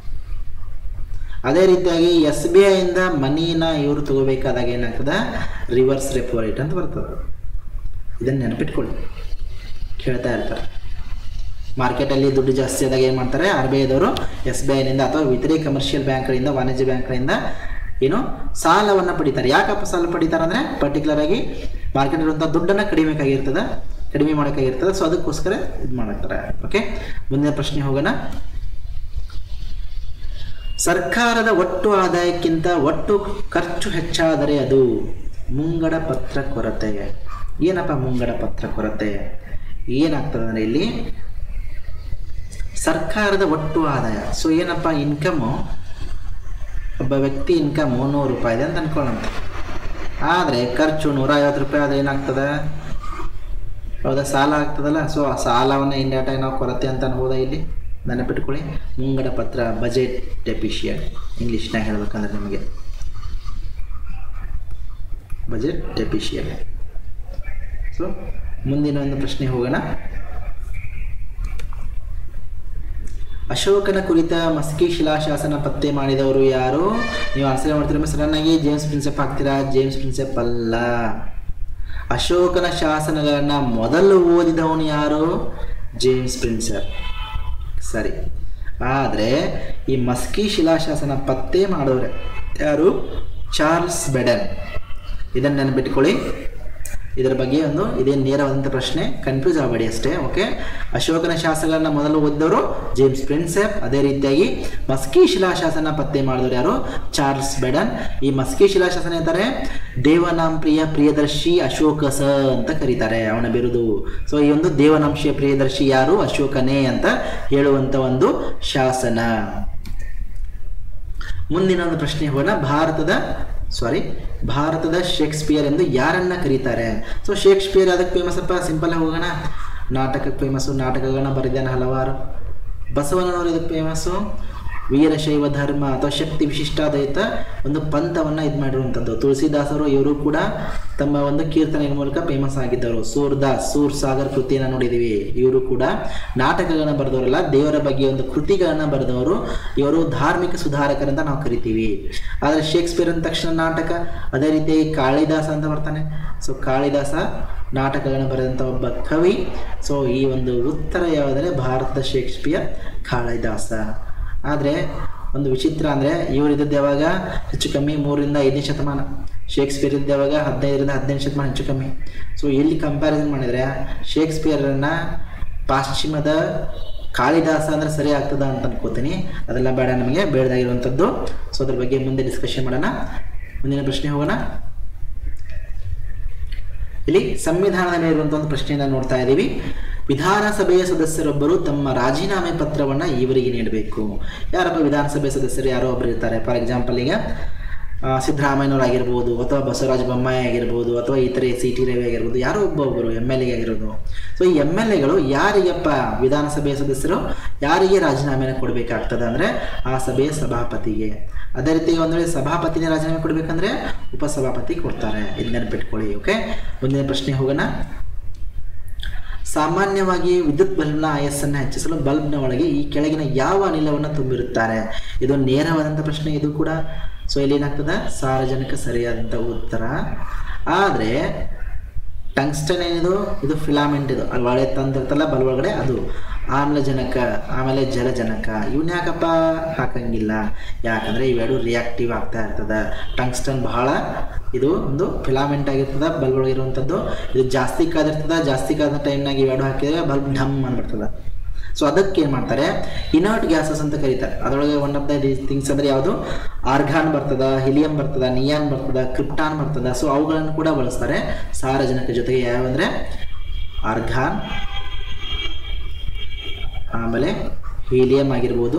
ಅದೇ ರೀತಿಯಾಗಿ ಎಸ್ ಬಿ ಐಯಿಂದ ಮನಿನ ಇವರು ತಗೋಬೇಕಾದಾಗ ಏನಾಗ್ತದೆ, ರಿವರ್ಸ್ ರೆಪೋ ರೇಟ್ ಅಂತ ಬರ್ತದೆ. ಇದನ್ನು ನೆನಪಿಟ್ಕೊಳ್ಳಿ, ಕೇಳ್ತಾ ಇರ್ತಾರೆ. ಮಾರ್ಕೆಟಲ್ಲಿ ದುಡ್ಡು ಜಾಸ್ತಿ ಆದಾಗ ಏನು ಮಾಡ್ತಾರೆ, ಆರ್ ಬಿ ಐದವರು ಎಸ್ ಬಿ ಐನಿಂದ ಅಥವಾ ಇತರೆ ಕಮರ್ಷಿಯಲ್ ಬ್ಯಾಂಕ್ಗಳಿಂದ, ವಾಣಿಜ್ಯ ಬ್ಯಾಂಕ್ಗಳಿಂದ ಏನು ಸಾಲವನ್ನು ಪಡಿತಾರೆ. ಯಾಕಪ್ಪ ಸಾಲ ಪಡಿತಾರೆ ಅಂದರೆ ಪರ್ಟಿಕ್ಯುಲರ್ ಆಗಿ ಮಾರ್ಕೆಟ್ ಇರುವಂಥ ದುಡ್ಡನ್ನು ಕಡಿಮೆ ಆಗಿರ್ತದೆ ಕಡಿಮೆ ಮಾಡೋಕ್ಕಾಗಿರ್ತದೆ. ಸೊ ಅದಕ್ಕೋಸ್ಕರ ಇದು ಮಾಡ್ತಾರೆ. ಓಕೆ, ಮುಂದಿನ ಪ್ರಶ್ನೆ ಹೋಗೋಣ. ಸರ್ಕಾರದ ಒಟ್ಟು ಆದಾಯಕ್ಕಿಂತ ಒಟ್ಟು ಖರ್ಚು ಹೆಚ್ಚಾದರೆ ಅದು ಮುಂಗಡ ಪತ್ರ ಕೊರತೆ. ಏನಪ್ಪ ಮುಂಗಡ ಪತ್ರ ಕೊರತೆ? ಏನಾಗ್ತದೆ ಅಂದರೆ ಇಲ್ಲಿ ಸರ್ಕಾರದ ಒಟ್ಟು ಆದಾಯ. ಸೊ ಏನಪ್ಪ, ಇನ್ಕಮು, ಒಬ್ಬ ವ್ಯಕ್ತಿ ಇನ್ಕಮು ನೂರು ರೂಪಾಯಿ ಇದೆ ಅಂತ ಅನ್ಕೊಳ್ಳೋಂತ, ಆದರೆ ಖರ್ಚು ನೂರ ಐವತ್ತು ರೂಪಾಯಿ ಆದರೆ ಏನಾಗ್ತದೆ, ಹೌದಾ, ಸಾಲ ಆಗ್ತದಲ್ಲ. ಸೊ ಆ ಸಾಲವನ್ನು ಇಂಡೈರೆಕ್ಟಾಗಿ ನಾವು ಕೊರತೆ ಅಂತ ಅನ್ಬೋದಾ? ಇಲ್ಲಿ ನೆನಪಿಟ್ಕೊಳ್ಳಿ, ಮುಂಗಡ ಪತ್ರ, ಬಜೆಟ್ ಡೆಫಿಷಿಯಂಟ್ ಇಂಗ್ಲೀಷ್ನಾಗ ಹೇಳ್ಬೇಕಂದ್ರೆ ನಿಮಗೆ ಬಜೆಟ್ ಡೆಫಿಷಿಯಂಟ್. ಸೊ ಮುಂದಿನ ಒಂದು ಪ್ರಶ್ನೆ ಹೋಗೋಣ. ಅಶೋಕನ ಕುರಿತ ಮಸ್ಕಿ ಶಿಲಾಶಾಸನ ಪತ್ತೆ ಮಾಡಿದವರು ಯಾರು? ನೀವು ಆನ್ಸರ್ ಮಾಡ್ತೀರ ಸಡನ್ನಾಗಿ ಜೇಮ್ಸ್ ಪ್ರಿನ್ಸೆಪ್ ಹಾಕ್ತೀರಾ. ಜೇಮ್ಸ್ ಪ್ರಿನ್ಸೆಪ್ ಅಲ್ಲ. ಅಶೋಕನ ಶಾಸನಗಳನ್ನು ಮೊದಲು ಓದಿದವನು ಯಾರು? James Prinsep. ಸರಿ, ಆದರೆ ಈ ಮಸ್ಕಿ ಶಿಲಾಶಾಸನ ಪತ್ತೆ ಮಾಡೋರೆ ಯಾರು? Charles Beadon. ಇದನ್ನು ನೆನಪಿಟ್ಕೊಳ್ಳಿ. ಇದರ ಬಗ್ಗೆ ಒಂದು ಇದೇ ನೇರವಾದಂಥ ಪ್ರಶ್ನೆ, ಕನ್ಫ್ಯೂಸ್ ಆಗಬೇಡಿ ಅಷ್ಟೇ. ಓಕೆ, ಅಶೋಕನ ಶಾಸನಗಳನ್ನು ಮೊದಲು ಓದಿದವರು ಜೇಮ್ಸ್ ಪ್ರಿನ್ಸೆಪ್. ಅದೇ ರೀತಿಯಾಗಿ ಮಸ್ಕಿ ಶಿಲಾಶಾಸನ ಪತ್ತೆ ಮಾಡಿದವರು ಯಾರು? Charles Beadon. ಈ ಮಸ್ಕಿ ಶಿಲಾಶಾಸನ ಅಂತಾರೆ ದೇವನಾಂಪ್ರಿಯ ಪ್ರಿಯದರ್ಶಿ ಅಶೋಕಸ ಅಂತ ಕರೀತಾರೆ, ಅವನ ಬಿರುದು. ಸೊ ಈ ಒಂದು ದೇವನಾಂಶೀಯ ಪ್ರಿಯದರ್ಶಿ ಯಾರು? ಅಶೋಕನೇ ಅಂತ ಹೇಳುವಂಥ ಒಂದು ಶಾಸನ. ಮುಂದಿನ ಒಂದು ಪ್ರಶ್ನೆ ಹೋಗೋಣ. ಭಾರತದ ಸಾರಿ ಭಾರತದ ಶೇಕ್ಸ್ಪಿಯರ್ ಎಂದು ಯಾರನ್ನ ಕರೀತಾರೆ? ಸೊ ಶೇಕ್ಸ್ಪಿಯರ್ ಅದಕ್ಕೆ ಫೇಮಸ್ ಅಪ್ಪ, ಸಿಂಪಲ್ ಆಗಿ ಹೋಗೋಣ. ನಾಟಕಕ್ಕೆ ಫೇಮಸ್ಸು, ನಾಟಕಗಳನ್ನ ಬರೆದಾನೆ ಹಲವಾರು. ಬಸವಣ್ಣನವರು ಇದಕ್ಕೆ ಫೇಮಸ್ಸು, ವೀರಶೈವ ಧರ್ಮ ಅಥವಾ ಶಕ್ತಿ ವಿಶಿಷ್ಟಾದ್ವೈತ ಒಂದು ಪಂಥವನ್ನು ಇದು ಮಾಡಿರುವಂಥದ್ದು. ತುಳಸಿದಾಸರು ಇವರು ಕೂಡ ತಮ್ಮ ಒಂದು ಕೀರ್ತನೆಯ ಮೂಲಕ ಫೇಮಸ್ ಆಗಿದ್ದರು. ಸೂರ್ದಾಸ್, ಸೂರ್ ಸಾಗರ್ ಕೃತಿಯನ್ನು ನೋಡಿದ್ದೀವಿ. ಇವರು ಕೂಡ ನಾಟಕಗಳನ್ನು ಬರೆದವರಲ್ಲ, ದೇವರ ಬಗ್ಗೆ ಒಂದು ಕೃತಿಗಳನ್ನು ಬರೆದವರು. ಇವರು ಧಾರ್ಮಿಕ ಸುಧಾರಕರಂತ ನಾವು ಕರಿತೀವಿ. ಆದರೆ ಶೇಕ್ಸ್ಪಿಯರ್ ಅಂದ ತಕ್ಷಣ ನಾಟಕ. ಅದೇ ರೀತಿ ಕಾಳಿದಾಸ ಅಂತ ಬರ್ತಾನೆ. ಸೊ ಕಾಳಿದಾಸ ನಾಟಕಗಳನ್ನು ಬರೆದಂಥ ಒಬ್ಬ ಕವಿ. ಸೊ ಈ ಒಂದು ಉತ್ತರ ಯಾವುದಂದರೆ ಭಾರತದ ಶೇಕ್ಸ್ಪಿಯರ್ ಕಾಳಿದಾಸ. ಆದರೆ ಒಂದು ವಿಚಿತ್ರ ಅಂದರೆ ಇವರು ಇದ್ದದ್ದು ಯಾವಾಗ ಹೆಚ್ಚು ಕಮ್ಮಿ ಮೂರರಿಂದ ಐದನೇ ಶತಮಾನ, ಶೇಕ್ಸ್ಪಿಯರ್ ಇದ್ದ ಯಾವಾಗ ಹದಿನೈದರಿಂದ ಹದಿನೆಂಟು ಶತಮಾನ ಹೆಚ್ಚು ಕಮ್ಮಿ. ಸೊ ಇಲ್ಲಿ ಕಂಪ್ಯಾರಿಸನ್ ಮಾಡಿದರೆ ಶೇಕ್ಸ್ಪಿಯರನ್ನು ಪಾಶ್ಚಿಮದ ಕಾಳಿದಾಸ ಅಂದರೆ ಸರಿ ಆಗ್ತದ ಅಂತ ಅನ್ಕೋತೀನಿ. ಅದೆಲ್ಲ ಬೇಡ, ನಮಗೆ ಬೇಡದಾಗಿರುವಂಥದ್ದು. ಸೊ ಅದ್ರ ಬಗ್ಗೆ ಮುಂದೆ ಡಿಸ್ಕಷನ್ ಮಾಡೋಣ. ಮುಂದಿನ ಪ್ರಶ್ನೆ ಹೋಗೋಣ. ಇಲ್ಲಿ ಸಂವಿಧಾನದ ಮೇಲೆ ಇರುವಂಥ ಒಂದು ಪ್ರಶ್ನೆಯನ್ನು ನೋಡ್ತಾ ಇದ್ದೀವಿ. ವಿಧಾನಸಭೆಯ ಸದಸ್ಯರೊಬ್ಬರು ತಮ್ಮ ರಾಜೀನಾಮೆ ಪತ್ರವನ್ನು ಇವರಿಗೆ ನೀಡಬೇಕು. ಯಾರಪ್ಪ ವಿಧಾನಸಭೆಯ ಸದಸ್ಯರು? ಯಾರೋ ಒಬ್ಬರು ಇರ್ತಾರೆ. ಫಾರ್ ಎಕ್ಸಾಂಪಲ್ ಈಗ ಸಿದ್ದರಾಮಯ್ಯನವರಾಗಿರ್ಬೋದು, ಅಥವಾ ಬಸವರಾಜ ಬೊಮ್ಮಾಯಿ ಆಗಿರ್ಬೋದು, ಅಥವಾ ಇತರೆ ಸಿ ಟಿ ರವಿ ಆಗಿರ್ಬೋದು, ಯಾರೋ ಒಬ್ಬೊಬ್ಬರು ಎಮ್ ಎಲ್ ಎ ಆಗಿರೋದು. ಸೊ ಈ ಎಮ್ ಎಲ್ ಎಗಳು ಯಾರಿಗಪ್ಪ ವಿಧಾನಸಭೆಯ ಸದಸ್ಯರು ಯಾರಿಗೆ ರಾಜೀನಾಮೆನ ಕೊಡಬೇಕಾಗ್ತದೆ ಅಂದರೆ ಆ ಸಭೆಯ ಸಭಾಪತಿಗೆ. ಅದೇ ರೀತಿ ಒಂದು ವೇಳೆ ಸಭಾಪತಿನೇ ರಾಜೀನಾಮೆ ಕೊಡಬೇಕಂದ್ರೆ ಉಪಸಭಾಪತಿ ಕೊಡ್ತಾರೆ. ಇದು ನೆನಪಿಟ್ಕೊಳ್ಳಿ. ಓಕೆ, ಮುಂದಿನ ಪ್ರಶ್ನೆ ಹೋಗೋಣ. ಸಾಮಾನ್ಯವಾಗಿ ವಿದ್ಯುತ್ ಬಲ್ಬ್ನ ಆಯಸ್ಸನ್ನು ಹೆಚ್ಚಿಸಲು ಬಲ್ಬ್ನ ಒಳಗೆ ಈ ಕೆಳಗಿನ ಯಾವ ಅನಿಲವನ್ನು ತುಂಬಿರುತ್ತಾರೆ? ಇದು ನೇರವಾದಂಥ ಪ್ರಶ್ನೆ ಇದು ಕೂಡ. ಸೊ ಇಲ್ಲಿ ಏನಾಗ್ತದೆ? ಸಾರ್ವಜನಿಕ ಸರಿಯಾದಂಥ ಉತ್ತರ. ಆದರೆ ಟಂಗ್ಸ್ಟನ್ ಏನಿದು? ಇದು ಫಿಲಾಮೆಂಟ್. ಇದು ಅಲ್ಲಿ ಒಳ್ಳೆ ತಂದಿರ್ತಲ್ಲ ಬಲ್ಬ್ ಒಳಗಡೆ, ಅದು ಆಮ್ಲಜನಕ, ಆಮೇಲೆ ಜಲಜನಕ. ಇವನ್ನ ಯಾಕಪ್ಪ ಹಾಕಂಗಿಲ್ಲ? ಯಾಕಂದರೆ ಇವೆರಡು ರಿಯಾಕ್ಟಿವ್ ಆಗ್ತಾ ಇರ್ತದೆ. ಟಂಗ್ಸ್ಟನ್ ಬಹಳ ಇದು ಒಂದು ಫಿಲಾಮೆಂಟ್ ಆಗಿರ್ತದೆ ಬಲ್ಬ್ ಒಳಗೆ ಇರುವಂಥದ್ದು. ಇದು ಜಾಸ್ತಿ ಕಾದಿರ್ತದೆ. ಜಾಸ್ತಿ ಕಾದ ಟೈಮ್ನಾಗ ಇವೆರಡು ಹಾಕಿದರೆ ಬಲ್ಬ್ ಢಮ್ ಅಂದ್ಬಿಡ್ತದೆ. ಸೊ ಅದಕ್ಕೆ ಏನು ಮಾಡ್ತಾರೆ? ಇನರ್ಟ್ ಗ್ಯಾಸಸ್ ಅಂತ ಕರೀತಾರೆ. ಅದರೊಳಗೆ ಒನ್ ಆಫ್ ದ ಥಿಂಗ್ಸ್ ಅಂದರೆ ಯಾವುದು? ಆರ್ಗಾನ್ ಬರ್ತದ, ಹಿಲಿಯಂ ಬರ್ತದ, ನಿಯಾನ್ ಬರ್ತದ, ಕ್ರಿಪ್ಟಾನ್ ಬರ್ತದ. ಸೊ ಅವುಗಳನ್ನು ಕೂಡ ಬಳಸ್ತಾರೆ ಸಾರಜನಕ ಜೊತೆಗೆ. ಯಾವಂದರೆ ಆರ್ಗಾನ್, ಆಮೇಲೆ ಹೀಲಿಯಂ ಆಗಿರ್ಬೋದು,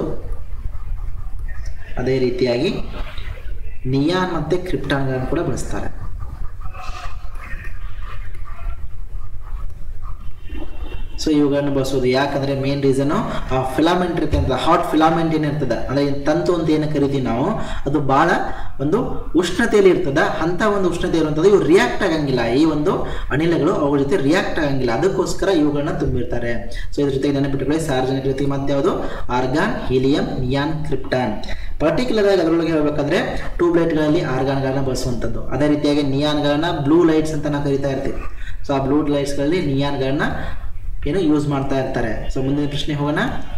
ಅದೇ ರೀತಿಯಾಗಿ ನಿಯಾನ್ ಮತ್ತು ಕ್ರಿಪ್ಟಾನ್ಗಳನ್ನು ಕೂಡ ಬಳಸ್ತಾರೆ. ಸೊ ಇವುಗಳನ್ನು ಬಳಸೋದು ಯಾಕಂದರೆ ಮೇನ್ ರೀಸನು ಆ ಫಿಲಾಮೆಂಟ್ ಇರುತ್ತೆ ಅಂತ, ಹಾಟ್ ಫಿಲಾಮೆಂಟ್ ಏನಿರ್ತದೆ ಅಂದರೆ ತಂತು ಅಂತ ಏನು ಕರಿತೀವಿ ನಾವು, ಅದು ಭಾಳ ಒಂದು ಉಷ್ಣತೆಯಲ್ಲಿ ಇರ್ತದೆ. ಅಂಥ ಒಂದು ಉಷ್ಣತೆ ಇರುವಂಥದ್ದು ಇವು ರಿಯಾಕ್ಟ್ ಆಗಂಗಿಲ್ಲ. ಈ ಒಂದು ಅನಿಲಗಳು ಅವುಗಳ ಜೊತೆ ರಿಯಾಕ್ಟ್ ಆಗಂಗಿಲ್ಲ. ಅದಕ್ಕೋಸ್ಕರ ಇವುಗಳನ್ನ ತುಂಬಿರ್ತಾರೆ. ಸೊ ಇದ್ರ ಜೊತೆಗೆ ನೆನಪಿಟ್ಟುಕೊಳ್ಳಿ, ಸಾರ್ವಜನಿಕ ಜೊತೆಗೆ ಮತ್ತೆ ಯಾವುದು? Argon, helium, neon, krypton. Particular ಆಗಿ ಅದರೊಳಗೆ ಹೇಳಬೇಕಂದ್ರೆ ಟ್ಯೂಬ್ಲೈಟ್ಗಳಲ್ಲಿ ಆರ್ಗಾನ್ಗಳನ್ನ ಬಳಸುವಂಥದ್ದು. ಅದೇ ರೀತಿಯಾಗಿ ನಿಯಾನ್ಗಳನ್ನ ಬ್ಲೂ ಲೈಟ್ಸ್ ಅಂತ ನಾವು ಕರಿತಾ ಇರ್ತೀವಿ. ಸೊ ಆ ಬ್ಲೂ ಲೈಟ್ಸ್ಗಳಲ್ಲಿ ನಿಯಾನ್ಗಳನ್ನ ಏನು ಯೂಸ್ ಮಾಡ್ತಾ ಇರ್ತಾರೆ. ಸೊ ಮುಂದಿನ ಪ್ರಶ್ನೆ ಹೋಗೋಣ.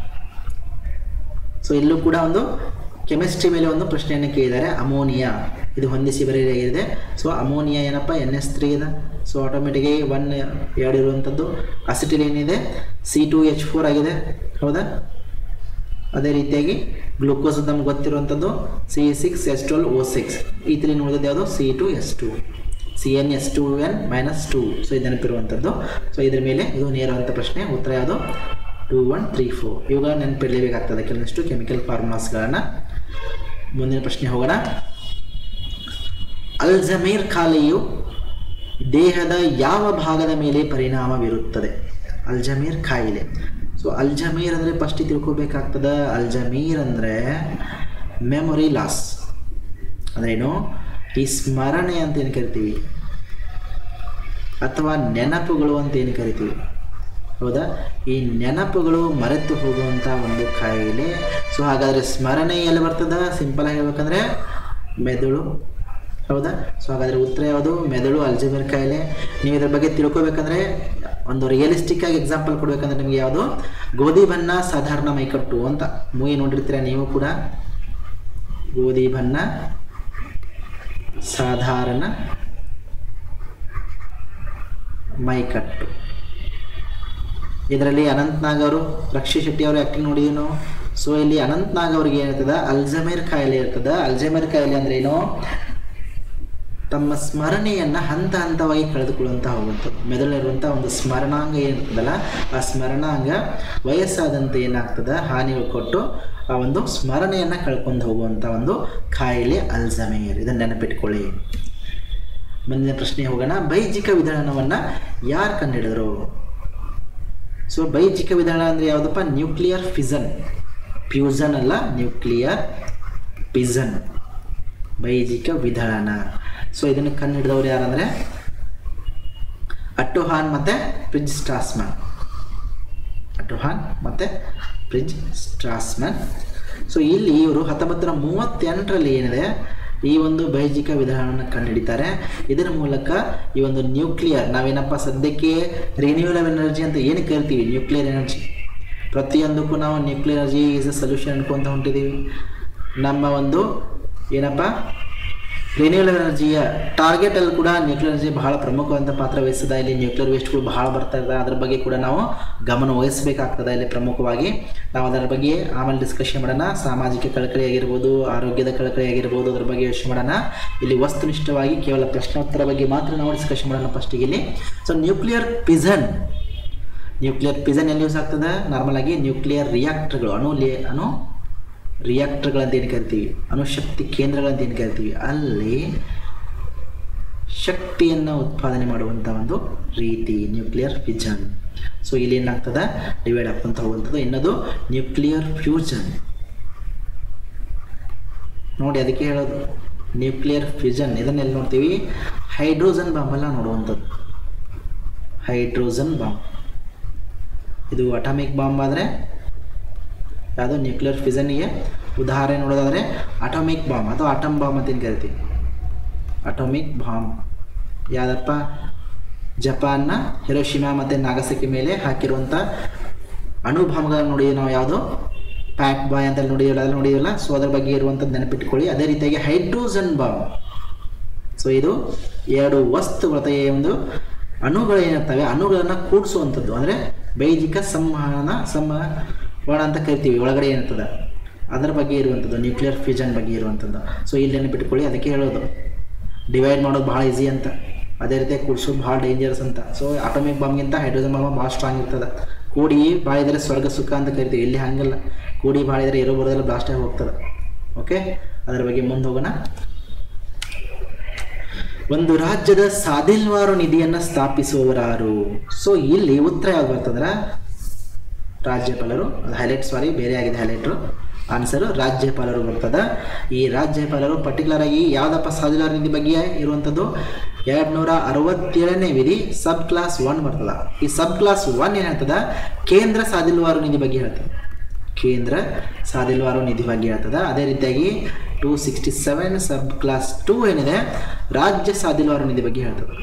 ಸೊ ಇಲ್ಲೂ ಕೂಡ ಒಂದು ಕೆಮಿಸ್ಟ್ರಿ ಮೇಲೆ ಒಂದು ಪ್ರಶ್ನೆಯನ್ನು ಕೇಳಿದ್ದಾರೆ. ಅಮೋನಿಯಾ ಇದು ಹೊಂದಿಸಿ ಬರೆಯಲಾಗಿದೆ. ಸೊ ಅಮೋನಿಯಾ ಏನಪ್ಪ? ಎನ್ ಎಸ್ ತ್ರೀ ಇದೆ. ಸೊ ಆಟೋಮೆಟಿಕಾಗಿ ಒನ್ ಎರಡು ಇರುವಂಥದ್ದು. ಅಸಿಟಿಲ್ ಏನಿದೆ? ಸಿ ಟು ಎಚ್ ಫೋರ್ ಆಗಿದೆ, ಹೌದಾ? ಅದೇ ರೀತಿಯಾಗಿ ಗ್ಲೂಕೋಸ್ ನಮ್ಗೆ ಗೊತ್ತಿರುವಂಥದ್ದು C six S twelve O six. ಈ ತ್ರೀ ನೋಡಿದ್ದು ಯಾವುದು? C two S two, C N S two N minus two. So ಇದು ನೆನಪಿರುವಂಥದ್ದು. ಸೊ ಇದ್ರ ಮೇಲೆ ಇದು ನೇರವಾದಂಥ ಪ್ರಶ್ನೆ. ಉತ್ತರ ಯಾವುದು? Two one three four. ಇವುಗಳನ್ನ ನೆನಪಿಡಲೇಬೇಕಾಗ್ತದೆ ಕೆಲವಷ್ಟು ಕೆಮಿಕಲ್ ಫಾರ್ಮುಲಾಸ್ಗಳನ್ನು. ಮುಂದಿನ ಪ್ರಶ್ನೆ ಹೋಗೋಣ. ಅಲ್ಝಮೈರ್ ಕಾಯಿಲೆಯು ದೇಹದ ಯಾವ ಭಾಗದ ಮೇಲೆ ಪರಿಣಾಮ ಬೀರುತ್ತದೆ? ಅಲ್ಝಮೈರ್ ಕಾಯಿಲೆ. ಸೊ ಅಲ್ಝಮೈರ್ ಅಂದರೆ ಫಸ್ಟ್ ತಿಳ್ಕೊಬೇಕಾಗ್ತದೆ. ಅಲ್ಝಮೈರ್ ಅಂದರೆ ಮೆಮೊರಿ ಲಾಸ್ ಅಂದ್ರೇನು? ಈ ಸ್ಮರಣೆ ಅಂತ ಏನು ಕರಿತೀವಿ, ಅಥವಾ ನೆನಪುಗಳು ಅಂತ ಏನು ಕರಿತೀವಿ, ಹೌದಾ? ಈ ನೆನಪುಗಳು ಮರೆತು ಹೋಗುವಂಥ ಒಂದು ಕಾಯಿಲೆ. ಸೊ ಹಾಗಾದರೆ ಸ್ಮರಣೆ ಎಲ್ಲಿ ಬರ್ತದೆ? ಸಿಂಪಲ್ ಆಗಿ ಹೇಳ್ಬೇಕಂದ್ರೆ ಮೆದುಳು, ಹೌದಾ? ಸೊ ಹಾಗಾದರೆ ಉತ್ತರ ಯಾವುದು? ಮೆದುಳು, ಅಲ್ಝಮೈರ್ ಕಾಯಿಲೆ. ನೀವು ಇದ್ರ ಬಗ್ಗೆ ತಿಳ್ಕೊಬೇಕಂದ್ರೆ ಒಂದು ರಿಯಲಿಸ್ಟಿಕ್ ಆಗಿ ಎಕ್ಸಾಂಪಲ್ ಕೊಡಬೇಕಂದ್ರೆ ನಿಮಗೆ ಯಾವುದು? ಗೋಧಿ ಬಣ್ಣ ಸಾಧಾರಣ ಮೈಕಟ್ಟು ಅಂತ ಮೂವಿ ನೋಡಿರ್ತೀರ ನೀವು ಕೂಡ. ಗೋಧಿ ಬಣ್ಣ ಸಾಧಾರಣ ಮೈಕಟ್ಟು. ಇದರಲ್ಲಿ ಅನಂತ್ ನಾಗ್ ಅವರು, ರಕ್ಷಿ ಶೆಟ್ಟಿ ಅವರು ಆ್ಯಕ್ಟಿಂಗ್ ನೋಡಿದೀವಿ ನಾವು. ಸೊ ಇಲ್ಲಿ ಅನಂತ್ ನಾಗ್ ಅವ್ರಿಗೆ ಏನಿರ್ತದೆ? ಅಲ್ಝಮೈರ್ ಕಾಯಿಲೆ ಇರ್ತದೆ. ಅಲ್ಝಮೈರ್ ಕಾಯಿಲೆ ಅಂದ್ರೆ ಏನು? ತಮ್ಮ ಸ್ಮರಣೆಯನ್ನು ಹಂತ ಹಂತವಾಗಿ ಕಳೆದುಕೊಳ್ಳುವಂಥ ಹೋಗುವಂಥದ್ದು. ಮೆದುಳಿರುವಂಥ ಒಂದು ಸ್ಮರಣಾಂಗ ಏನಿರ್ತದಲ್ಲ, ಆ ಸ್ಮರಣಾಂಗ ವಯಸ್ಸಾದಂತೆ ಏನಾಗ್ತದೆ? ಹಾನಿಗಳು ಕೊಟ್ಟು ಆ ಒಂದು ಸ್ಮರಣೆಯನ್ನು ಕಳ್ಕೊಂಡು ಹೋಗುವಂಥ ಒಂದು ಕಾಯಿಲೆ ಅಲ್ಝಮೈರ್. ಇದನ್ನು ನೆನಪಿಟ್ಕೊಳ್ಳಿ. ಮುಂದಿನ ಪ್ರಶ್ನೆ ಹೋಗೋಣ. ಬೈಜಿಕ ವಿಧಾನವನ್ನು ಯಾರು ಕಂಡುಹಿಡಿದರು? ಸೊ ಬೈಜಿಕ ವಿಧಾನ ಅಂದರೆ ಯಾವುದಪ್ಪ? Nuclear fission. ಫ್ಯೂಸನ್ ಅಲ್ಲ, ನ್ಯೂಕ್ಲಿಯರ್ ಫಿಸನ್, ಬೈಜಿಕ ವಿಧಾನ. ಸೊ ಇದನ್ನು ಕಂಡುಹಿಡಿದವರು ಯಾರಂದರೆ ಅಟ್ಟೋ ಹಾನ್ ಮತ್ತು ಫ್ರಿಟ್ಜ್ ಸ್ಟ್ರಾಸ್ಮನ್. ಅಟ್ಟೋ ಹಾನ್ ಮತ್ತು ಫ್ರಿಟ್ಜ್ ಸ್ಟ್ರಾಸ್ಮನ್. ಸೊ ಇಲ್ಲಿ ಇವರು ಹತ್ತೊಂಬತ್ತು ನೂರ ಮೂವತ್ತೆಂಟರಲ್ಲಿ ಏನಿದೆ ಈ ಒಂದು ಬೈಜಿಕ ವಿಧಾನವನ್ನು ಕಂಡುಹಿಡಿತಾರೆ. ಇದರ ಮೂಲಕ ಈ ಒಂದು ನ್ಯೂಕ್ಲಿಯರ್, ನಾವೇನಪ್ಪ ಸದ್ಯಕ್ಕೆ ರಿನ್ಯೂವಬಲ್ ಎನರ್ಜಿ ಅಂತ ಏನು ಕರಿತೀವಿ, ನ್ಯೂಕ್ಲಿಯರ್ ಎನರ್ಜಿ, ಪ್ರತಿಯೊಂದಕ್ಕೂ ನಾವು nuclear energy is a solution ಅನ್ಕೊಂತ ಹೊಂಟಿದ್ದೀವಿ. ನಮ್ಮ ಒಂದು ಏನಪ್ಪ ರಿನ್ಯೂಯಬಲ್ ಎನರ್ಜಿಯ ಟಾರ್ಗೆಟಲ್ಲಿ ಕೂಡ ನ್ಯೂಕ್ಲಿಯರ್ ಎನರ್ಜಿ ಬಹಳ ಪ್ರಮುಖವಾದ ಪಾತ್ರ ವಹಿಸ್ತದೆ. ಇಲ್ಲಿ ನ್ಯೂಕ್ಲಿಯರ್ ವೇಸ್ಟ್ಗಳು ಬಹಳ ಬರ್ತಾ ಇದೆ, ಅದ್ರ ಬಗ್ಗೆ ಕೂಡ ನಾವು ಗಮನ ವಹಿಸಬೇಕಾಗ್ತದೆ. ಇಲ್ಲಿ ಪ್ರಮುಖವಾಗಿ ನಾವು ಅದರ ಬಗ್ಗೆ ಆಮೇಲೆ ಡಿಸ್ಕಷನ್ ಮಾಡೋಣ. ಸಾಮಾಜಿಕ ಕಳಕಳಿ ಆಗಿರ್ಬೋದು, ಆರೋಗ್ಯದ ಕಳಕಳಿ ಆಗಿರ್ಬೋದು, ಅದ್ರ ಬಗ್ಗೆ ಯೋಚನೆ ಮಾಡೋಣ. ಇಲ್ಲಿ ವಸ್ತುನಿಷ್ಠವಾಗಿ ಕೇವಲ ಪ್ರಶ್ನೋತ್ತರ ಬಗ್ಗೆ ಮಾತ್ರ ನಾವು ಡಿಸ್ಕಷನ್ ಮಾಡೋಣ ಫಸ್ಟಿಗೆ ಇಲ್ಲಿ. So nuclear fission nuclear fission ಎಲ್ಲಿ ಯೂಸ್ ಆಗ್ತದೆ? ನಾರ್ಮಲ್ ಆಗಿ ನ್ಯೂಕ್ಲಿಯರ್ ರಿಯಾಕ್ಟರ್ಗಳು, ಅಣು ಲೇ ಅಣು ರಿಯಾಕ್ಟರ್ಗಳಂತ ಏನು ಕರಿತೀವಿ, ಅಣುಶಕ್ತಿ ಕೇಂದ್ರಗಳಂತ ಏನು ಕರಿತೀವಿ, ಅಲ್ಲಿ ಶಕ್ತಿಯನ್ನು ಉತ್ಪಾದನೆ ಮಾಡುವಂಥ ಒಂದು ರೀತಿ ನ್ಯೂಕ್ಲಿಯರ್ ಫಿಷನ್. ಸೊ ಇಲ್ಲಿ ಏನಾಗ್ತದೆ, ಡಿವೈಡ್ ಆಗ್ಕೊಂತ ಹೋಗುವಂಥದ್ದು. ಇನ್ನೊಂದು ನ್ಯೂಕ್ಲಿಯರ್ ಫ್ಯೂಷನ್. ನೋಡಿ ಅದಕ್ಕೆ ಹೇಳೋದು ನ್ಯೂಕ್ಲಿಯರ್ ಫ್ಯೂಷನ್. ಇದನ್ನೆಲ್ಲಿ ನೋಡ್ತೀವಿ? ಹೈಡ್ರೋಜನ್ ಬಾಂಬೆಲ್ಲ ನೋಡುವಂಥದ್ದು. ಹೈಡ್ರೋಜನ್ ಬಾಂಬ್ ಇದು ಅಟಾಮಿಕ್ ಬಾಂಬ್ ಆದರೆ ಯಾವುದು ನ್ಯೂಕ್ಲಿಯರ್ ಫಿಷನ್ಗೆ ಉದಾಹರಣೆ ನೋಡೋದಾದರೆ ಅಟಾಮಿಕ್ ಬಾಂಬ್ ಅಥವಾ ಅಟಮ್ ಬಾಂಬ್ ಅಂತ ಏನು ಕರಿತೀವಿ. ಅಟಾಮಿಕ್ ಬಾಂಬ್ ಯಾವುದಪ್ಪ? ಜಪಾನ್ನ ಹಿರೋಶಿಮಾ ಮತ್ತು ನಾಗಸಾಕಿ ಮೇಲೆ ಹಾಕಿರುವಂಥ ಅಣು ಬಾಂಬ್ಗಳನ್ನು ನೋಡಿ ನಾವು ಯಾವುದು ಪ್ಯಾಕ್ ಬಾಯ್ ಅಂತ ನೋಡಿದಿಲ್ಲ ಅಲ್ಲಿ ನೋಡಿದಿಲ್ಲ. ಸೊ ಅದ್ರ ಬಗ್ಗೆ ಇರುವಂಥದ್ದು ನೆನಪಿಟ್ಕೊಳ್ಳಿ. ಅದೇ ರೀತಿಯಾಗಿ ಹೈಡ್ರೋಜನ್ ಬಾಂಬ್. ಸೊ ಇದು ಎರಡು ವಸ್ತುಗಳ ಒಂದು ಅಣುಗಳು ಏನಿರ್ತವೆ ಅಣುಗಳನ್ನು ಕೂಡಿಸುವಂಥದ್ದು, ಅಂದರೆ ಬೈಜಿಕ ಸಂವಹನ ಸಂವಹನ ಅಂತ ಕರಿತೀವಿ. ಒಳಗಡೆ ಏನಿರ್ತದೆ ಅದರ ಬಗ್ಗೆ ಇರುವಂಥದ್ದು ನ್ಯೂಕ್ಲಿಯರ್ ಫ್ಯೂಷನ್ ಬಗ್ಗೆ ಇರುವಂಥದ್ದು. ಸೊ ಇಲ್ಲಿ ನೆನಪಿಟ್ಕೊಳ್ಳಿ. ಅದಕ್ಕೆ ಹೇಳೋದು ಡಿವೈಡ್ ಮಾಡೋದು ಭಾಳ ಈಸಿ ಅಂತ, ಅದೇ ರೀತಿ ಕೂಡಿಸೋದು ಭಾಳ ಡೇಂಜರಸ್ ಅಂತ. ಸೊ ಅಟಾಮಿಕ್ ಬಾಂಬ್ಗಿಂತ ಹೈಡ್ರೋಜನ್ ಬಾಂಬ್ ಭಾಳ ಸ್ಟ್ರಾಂಗ್ ಇರ್ತದೆ. ಕೂಡಿ ಬಾಳಿದರೆ ಸ್ವರ್ಗ ಸುಖ ಅಂತ ಕರಿತೀವಿ. ಇಲ್ಲಿ ಹಾಗಲ್ಲ, ಕೂಡಿ ಬಾಳಿದರೆ ಇರೋ ಬರೋದೆಲ್ಲ ಬ್ಲಾಸ್ಟ್ ಆಗಿ ಹೋಗ್ತದೆ. ಓಕೆ, ಅದರ ಬಗ್ಗೆ ಮುಂದೆ ಹೋಗೋಣ. ಒಂದು ರಾಜ್ಯದ ಸಾದಿಲ್ವಾರು ನಿಧಿಯನ್ನು ಸ್ಥಾಪಿಸುವವರಾರು? ಸೊ ಇಲ್ಲಿ ಉತ್ತರ ಯಾವ್ದು ಬರ್ತಂದ್ರೆ ರಾಜ್ಯಪಾಲರು. ಅದು ಹೈಲೈಟ್ ಸಾರಿ ಬೇರೆ ಆಗಿದೆ ಹೈಲೈಟ್ರು. ಆನ್ಸರು ರಾಜ್ಯಪಾಲರು ಬರ್ತದೆ. ಈ ರಾಜ್ಯಪಾಲರು ಪರ್ಟಿಕ್ಯುಲರ್ ಆಗಿ ಯಾವುದಪ್ಪ ಸಾದಿಲ್ವಾರು ನಿಧಿ ಬಗ್ಗೆ ಇರುವಂಥದ್ದು? ಎರಡು ನೂರ ಅರವತ್ತೇಳನೇ ವಿಧಿ ಸಬ್ ಕ್ಲಾಸ್ ಒನ್ ಬರ್ತದೆ. ಈ ಸಬ್ ಕ್ಲಾಸ್ ಒನ್ ಏನು ಹೇಳ್ತದೆ? ಕೇಂದ್ರ ಸಾದಿಲ್ವಾರು ನಿಧಿ ಬಗ್ಗೆ ಹೇಳ್ತದೆ. ಕೇಂದ್ರ ಸಾದಿಲ್ವಾರು ನಿಧಿ ಬಗ್ಗೆ ಹೇಳ್ತದೆ. ಅದೇ ರೀತಿಯಾಗಿ two sixty seven sub clause two ಏನಿದೆ ರಾಜ್ಯ ಸಾದಿಲ್ವಾರು ನಿಧಿ ಬಗ್ಗೆ ಹೇಳ್ತದೆ.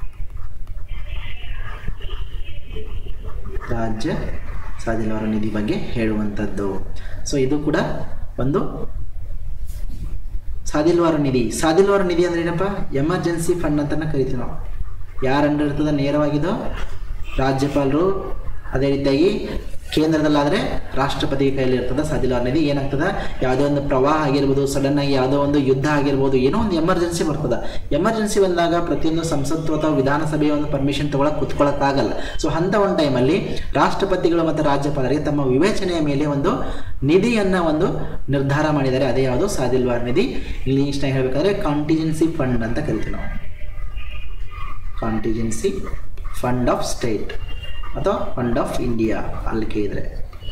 ರಾಜ್ಯ ಸಾದಿಲ್ವಾರು ನಿಧಿ ಬಗ್ಗೆ ಹೇಳುವಂಥದ್ದು. ಸೊ ಇದು ಕೂಡ ಒಂದು ಸಾದಿಲ್ವಾರು ನಿಧಿ. ಸಾದಿಲ್ವಾರು ನಿಧಿ ಅಂದ್ರೆ ಏನಪ್ಪ? ಎಮರ್ಜೆನ್ಸಿ ಫಂಡ್ ಅಂತ ಕರಿತೀವಿ ನಾವು. ಯಾರು ಅಂಡರ್ ಇರ್ತದೆ? ನೇರವಾಗಿದ್ದು ರಾಜ್ಯಪಾಲರು. ಅದೇ ರೀತಿಯಾಗಿ ಕೇಂದ್ರದಲ್ಲಾದರೆ ರಾಷ್ಟ್ರಪತಿ ಕೈಯಲ್ಲಿ ಇರ್ತದೆ ಸಾದಿಲ್ವಾರು ನಿಧಿ. ಏನಾಗ್ತದೆ? ಯಾವುದೋ ಒಂದು ಪ್ರವಾಹ ಆಗಿರ್ಬೋದು, ಸಡನ್ ಆಗಿ ಯಾವುದೋ ಒಂದು ಯುದ್ಧ ಆಗಿರ್ಬೋದು, ಏನೋ ಒಂದು ಎಮರ್ಜೆನ್ಸಿ ಬರ್ತದೆ. ಎಮರ್ಜೆನ್ಸಿ ಬಂದಾಗ ಪ್ರತಿಯೊಂದು ಸಂಸತ್ತು ಅಥವಾ ವಿಧಾನಸಭೆಯ ಒಂದು ಪರ್ಮಿಷನ್ ತೊಗೊಳಕ್ಕೆ ಕುತ್ಕೊಳ್ಳೋಕ್ಕಾಗಲ್ಲ. ಸೊ ಅಂಥ ಒಂದು ಟೈಮಲ್ಲಿ ರಾಷ್ಟ್ರಪತಿಗಳು ಮತ್ತು ರಾಜ್ಯಪಾಲರಿಗೆ ತಮ್ಮ ವಿವೇಚನೆಯ ಮೇಲೆ ಒಂದು ನಿಧಿಯನ್ನು ಒಂದು ನಿರ್ಧಾರ ಮಾಡಿದ್ದಾರೆ. ಅದೇ ಯಾವುದು? ಸಾದಿಲ್ವಾರು ನಿಧಿ. ಇಂಗ್ಲೀಷ್ನಾಗ ಹೇಳಬೇಕಾದ್ರೆ ಕಾಂಟಿಜೆನ್ಸಿ ಫಂಡ್ ಅಂತ ಕರಿತೀವಿ ನಾವು. ಕಾಂಟಿಜೆನ್ಸಿ ಫಂಡ್ ಆಫ್ ಸ್ಟೇಟ್ ಅಥವಾ ಫಂಡ್ ಆಫ್ ಇಂಡಿಯಾ ಅಲ್ಲಿ ಕೇಳಿದರೆ.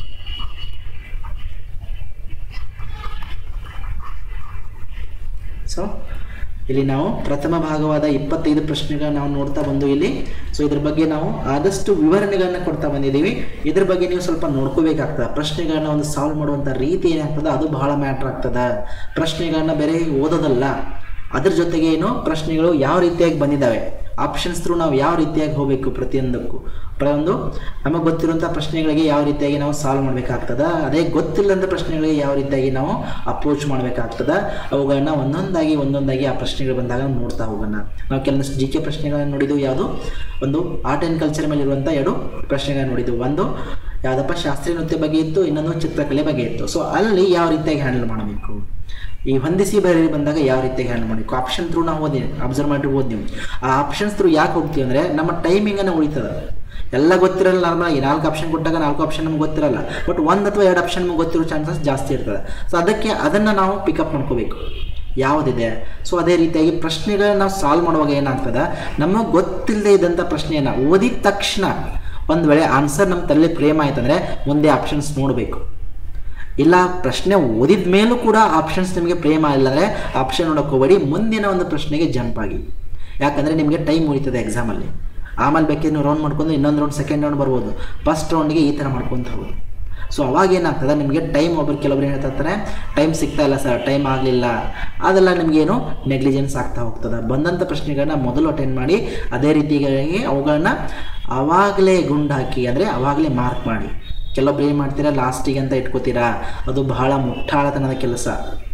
ಸೊ ಇಲ್ಲಿ ನಾವು ಪ್ರಥಮ ಭಾಗವಾದ ಇಪ್ಪತ್ತೈದು ಪ್ರಶ್ನೆಗಳನ್ನ ನಾವು ನೋಡ್ತಾ ಬಂದು ಇಲ್ಲಿ. ಸೊ ಇದ್ರ ಬಗ್ಗೆ ನಾವು ಆದಷ್ಟು ವಿವರಣೆಗಳನ್ನ ಕೊಡ್ತಾ ಬಂದಿದ್ದೀವಿ. ಇದ್ರ ಬಗ್ಗೆ ನೀವು ಸ್ವಲ್ಪ ನೋಡ್ಕೋಬೇಕಾಗ್ತದೆ. ಪ್ರಶ್ನೆಗಳನ್ನ ಒಂದು ಸಾಲ್ವ್ ಮಾಡುವಂಥ ರೀತಿ ಏನಾಗ್ತದೆ ಅದು ಬಹಳ ಮ್ಯಾಟ್ರ್ ಆಗ್ತದೆ. ಪ್ರಶ್ನೆಗಳನ್ನ ಬೇರೆ ಓದೋದಲ್ಲ, ಅದ್ರ ಜೊತೆಗೆ ಏನು ಪ್ರಶ್ನೆಗಳು ಯಾವ ರೀತಿಯಾಗಿ ಬಂದಿದ್ದಾವೆ, ಆಪ್ಷನ್ಸ್ ಥ್ರೂ ನಾವು ಯಾವ ರೀತಿಯಾಗಿ ಹೋಗಬೇಕು ಪ್ರತಿಯೊಂದಕ್ಕೂ, ಪ್ರತಿಯೊಂದು ನಮಗೆ ಗೊತ್ತಿರುವಂಥ ಪ್ರಶ್ನೆಗಳಿಗೆ ಯಾವ ರೀತಿಯಾಗಿ ನಾವು ಸಾಲ್ವ್ ಮಾಡಬೇಕಾಗ್ತದೆ, ಅದೇ ಗೊತ್ತಿಲ್ಲಂಥ ಪ್ರಶ್ನೆಗಳಿಗೆ ಯಾವ ರೀತಿಯಾಗಿ ನಾವು ಅಪ್ರೋಚ್ ಮಾಡಬೇಕಾಗ್ತದೆ, ಅವುಗಳನ್ನ ಒಂದೊಂದಾಗಿ ಒಂದೊಂದಾಗಿ ಆ ಪ್ರಶ್ನೆಗಳು ಬಂದಾಗ ನೋಡ್ತಾ ಹೋಗೋಣ. ನಾವು ಕೆಲವೊಂದು ಜಿ ಕೆ ಪ್ರಶ್ನೆಗಳನ್ನು ನೋಡಿದ್ದು ಯಾವುದು? ಒಂದು ಆರ್ಟ್ ಆ್ಯಂಡ್ ಕಲ್ಚರ್ ಮೇಲೆ ಇರುವಂಥ ಎರಡು ಪ್ರಶ್ನೆಗಳನ್ನ ನೋಡಿದ್ದು. ಒಂದು ಯಾವುದಪ್ಪ? ಶಾಸ್ತ್ರೀಯ ನೃತ್ಯ ಬಗ್ಗೆ ಇತ್ತು, ಇನ್ನೊಂದು ಚಿತ್ರಕಲೆ ಬಗ್ಗೆ ಇತ್ತು. ಸೊ ಅಲ್ಲಿ ಯಾವ ರೀತಿಯಾಗಿ ಹ್ಯಾಂಡಲ್ ಮಾಡಬೇಕು, ಈ ಹೊಂದಿಸಿ ಬರೀ ಬಂದಾಗ ಯಾವ ರೀತಿಯಾಗಿ ಹ್ಯಾಂಡಲ್ ಮಾಡಬೇಕು, ಆಪ್ಷನ್ ಥ್ರೂ ನಾವು ಓದಿ ಅಬ್ಸರ್ವ್ ಮಾಡಿ ಓದಿ ನೀವು. ಆ ಆಪ್ಷನ್ಸ್ ಥ್ರೂ ಯಾಕೆ ಹೋಗ್ತೀವಿ ಅಂದರೆ ನಮ್ಮ ಟೈಮಿಂಗನ್ನು ಉಳಿತದೆ. ಎಲ್ಲ ಗೊತ್ತಿರಲ್ಲ. ನಾರ್ಮಲ್ ಆಗಿ ನಾಲ್ಕು ಆಪ್ಷನ್ ಕೊಟ್ಟಾಗ ನಾಲ್ಕು ಆಪ್ಷನ್ ನಮ್ಗೆ ಗೊತ್ತಿರಲ್ಲ, ಬಟ್ ಒಂದು ಅಥವಾ ಎರಡು ಆಪ್ಷನ್ ನಮ್ಗೆ ಗೊತ್ತಿರೋ ಚಾನ್ಸಸ್ ಜಾಸ್ತಿ ಇರ್ತದೆ. ಸೊ ಅದಕ್ಕೆ ಅದನ್ನು ನಾವು ಪಿಕಪ್ ಮಾಡ್ಕೋಬೇಕು ಯಾವುದಿದೆ. ಸೊ ಅದೇ ರೀತಿಯಾಗಿ ಪ್ರಶ್ನೆಗಳನ್ನ ನಾವು ಸಾಲ್ವ್ ಮಾಡುವಾಗ ಏನಾಗ್ತದೆ, ನಮಗೆ ಗೊತ್ತಿಲ್ಲದೆ ಇದ್ದಂಥ ಪ್ರಶ್ನೆಯನ್ನು ಓದಿದ ತಕ್ಷಣ ಒಂದು ವೇಳೆ ಆನ್ಸರ್ ನಮ್ಮ ತಲೆ ಪ್ರೇಮ ಆಯ್ತಂದರೆ ಮುಂದೆ ಆಪ್ಷನ್ಸ್ ನೋಡಬೇಕು. ಇಲ್ಲ ಪ್ರಶ್ನೆ ಓದಿದ ಮೇಲೂ ಕೂಡ ಆಪ್ಷನ್ಸ್ ನಿಮಗೆ ಪ್ರೇಮ ಇಲ್ಲಂದರೆ ಆಪ್ಷನ್ ನೋಡೋಕೆ ಹೋಗಬೇಡಿ, ಮುಂದಿನ ಒಂದು ಪ್ರಶ್ನೆಗೆ ಜಂಪ್ ಆಗಿ. ಯಾಕಂದರೆ ನಿಮಗೆ ಟೈಮ್ ಉಳಿತದೆ ಎಕ್ಸಾಮಲ್ಲಿ. ಆಮೇಲೆ ಬೇಕಿದ್ರೆ ನೀವು ರೌಂಡ್ ಮಾಡ್ಕೊಂಡು ಇನ್ನೊಂದು ರೌಂಡ್ ಸೆಕೆಂಡ್ ರೌಂಡ್ ಬರ್ಬೋದು. ಫಸ್ಟ್ ರೌಂಡಿಗೆ ಈ ಥರ ಮಾಡ್ಕೊತ ಹೋಗೋದು. ಸೊ ಅವಾಗ ಏನಾಗ್ತದೆ ನಿಮಗೆ ಟೈಮ್, ಒಬ್ಬರು ಕೆಲವೊಬ್ರು ಹೇಳ್ತಾ ಇರ್ತಾರೆ ಟೈಮ್ ಸಿಗ್ತಾ ಇಲ್ಲ ಸರ್, ಟೈಮ್ ಆಗಲಿಲ್ಲ, ಅದೆಲ್ಲ ನಿಮಗೇನು ನೆಗ್ಲಿಜೆನ್ಸ್ ಆಗ್ತಾ ಹೋಗ್ತದೆ. ಬಂದಂಥ ಪ್ರಶ್ನೆಗಳನ್ನ ಮೊದಲು ಅಟೆಂಡ್ ಮಾಡಿ ಅದೇ ರೀತಿಯಾಗಿ ಅವುಗಳನ್ನ ಆವಾಗಲೇ ಗುಂಡು ಹಾಕಿ, ಅಂದರೆ ಆವಾಗಲೇ ಮಾರ್ಕ್ ಮಾಡಿ. ಕೆಲವೊಬ್ರು ಏನು ಮಾಡ್ತೀರಾ ಲಾಸ್ಟಿಗೆ ಅಂತ ಇಟ್ಕೋತೀರಾ, ಅದು ಬಹಳ ಮುಟ್ಟಾಳತನದ ಕೆಲಸ.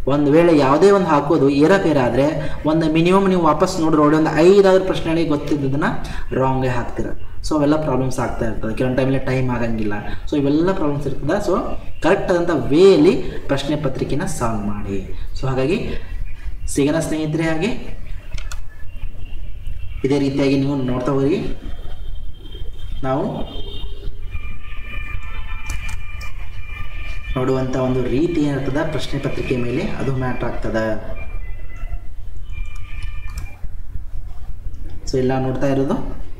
ಒಂದು ವೇಳೆ ಯಾವುದೇ ಒಂದು ಹಾಕೋದು ಏರಾಪೇರ ಆದರೆ ಒಂದು ಮಿನಿಮಮ್ ನೀವು ವಾಪಸ್ ನೋಡಿ ನೋಡಿ ಒಂದು ಐದಾರು ಪ್ರಶ್ನೆಗಳಿಗೆ ಗೊತ್ತಿದ್ದದನ್ನು ರಾಂಗೇ ಹಾಕ್ತೀರ. ಸೊ ಅವೆಲ್ಲ ಪ್ರಾಬ್ಲಮ್ಸ್ ಆಗ್ತಾ ಇರ್ತದೆ. ಕೆಲವೊಂದು ಟೈಮಲ್ಲಿ ಟೈಮ್ ಆಗಂಗಿಲ್ಲ. ಸೊ ಇವೆಲ್ಲ ಪ್ರಾಬ್ಲಮ್ಸ್ ಇರ್ತದೆ. ಸೊ ಕರೆಕ್ಟ್ ಆದಂಥ ವೇಯಲ್ಲಿ ಪ್ರಶ್ನೆ ಪತ್ರಿಕೆನ ಸಾಲ್ವ್ ಮಾಡಿ. ಸೊ ಹಾಗಾಗಿ ಸಿಗೋಣ ಸ್ನೇಹಿತರೆ. ಹಾಗೆ ಇದೇ ರೀತಿಯಾಗಿ ನೀವು ನೋಡ್ತಾ ಹೋಗಿ ನಾವು ನೋಡುವಂಥ ಒಂದು ರೀತಿ ಏನಿರ್ತದೆ ಪ್ರಶ್ನೆ ಪತ್ರಿಕೆ ಮೇಲೆ ಅದು ಮ್ಯಾಟ್ರ್ ಆಗ್ತದೆ. ಸೊ ಎಲ್ಲ ನೋಡ್ತಾ ಇರೋದು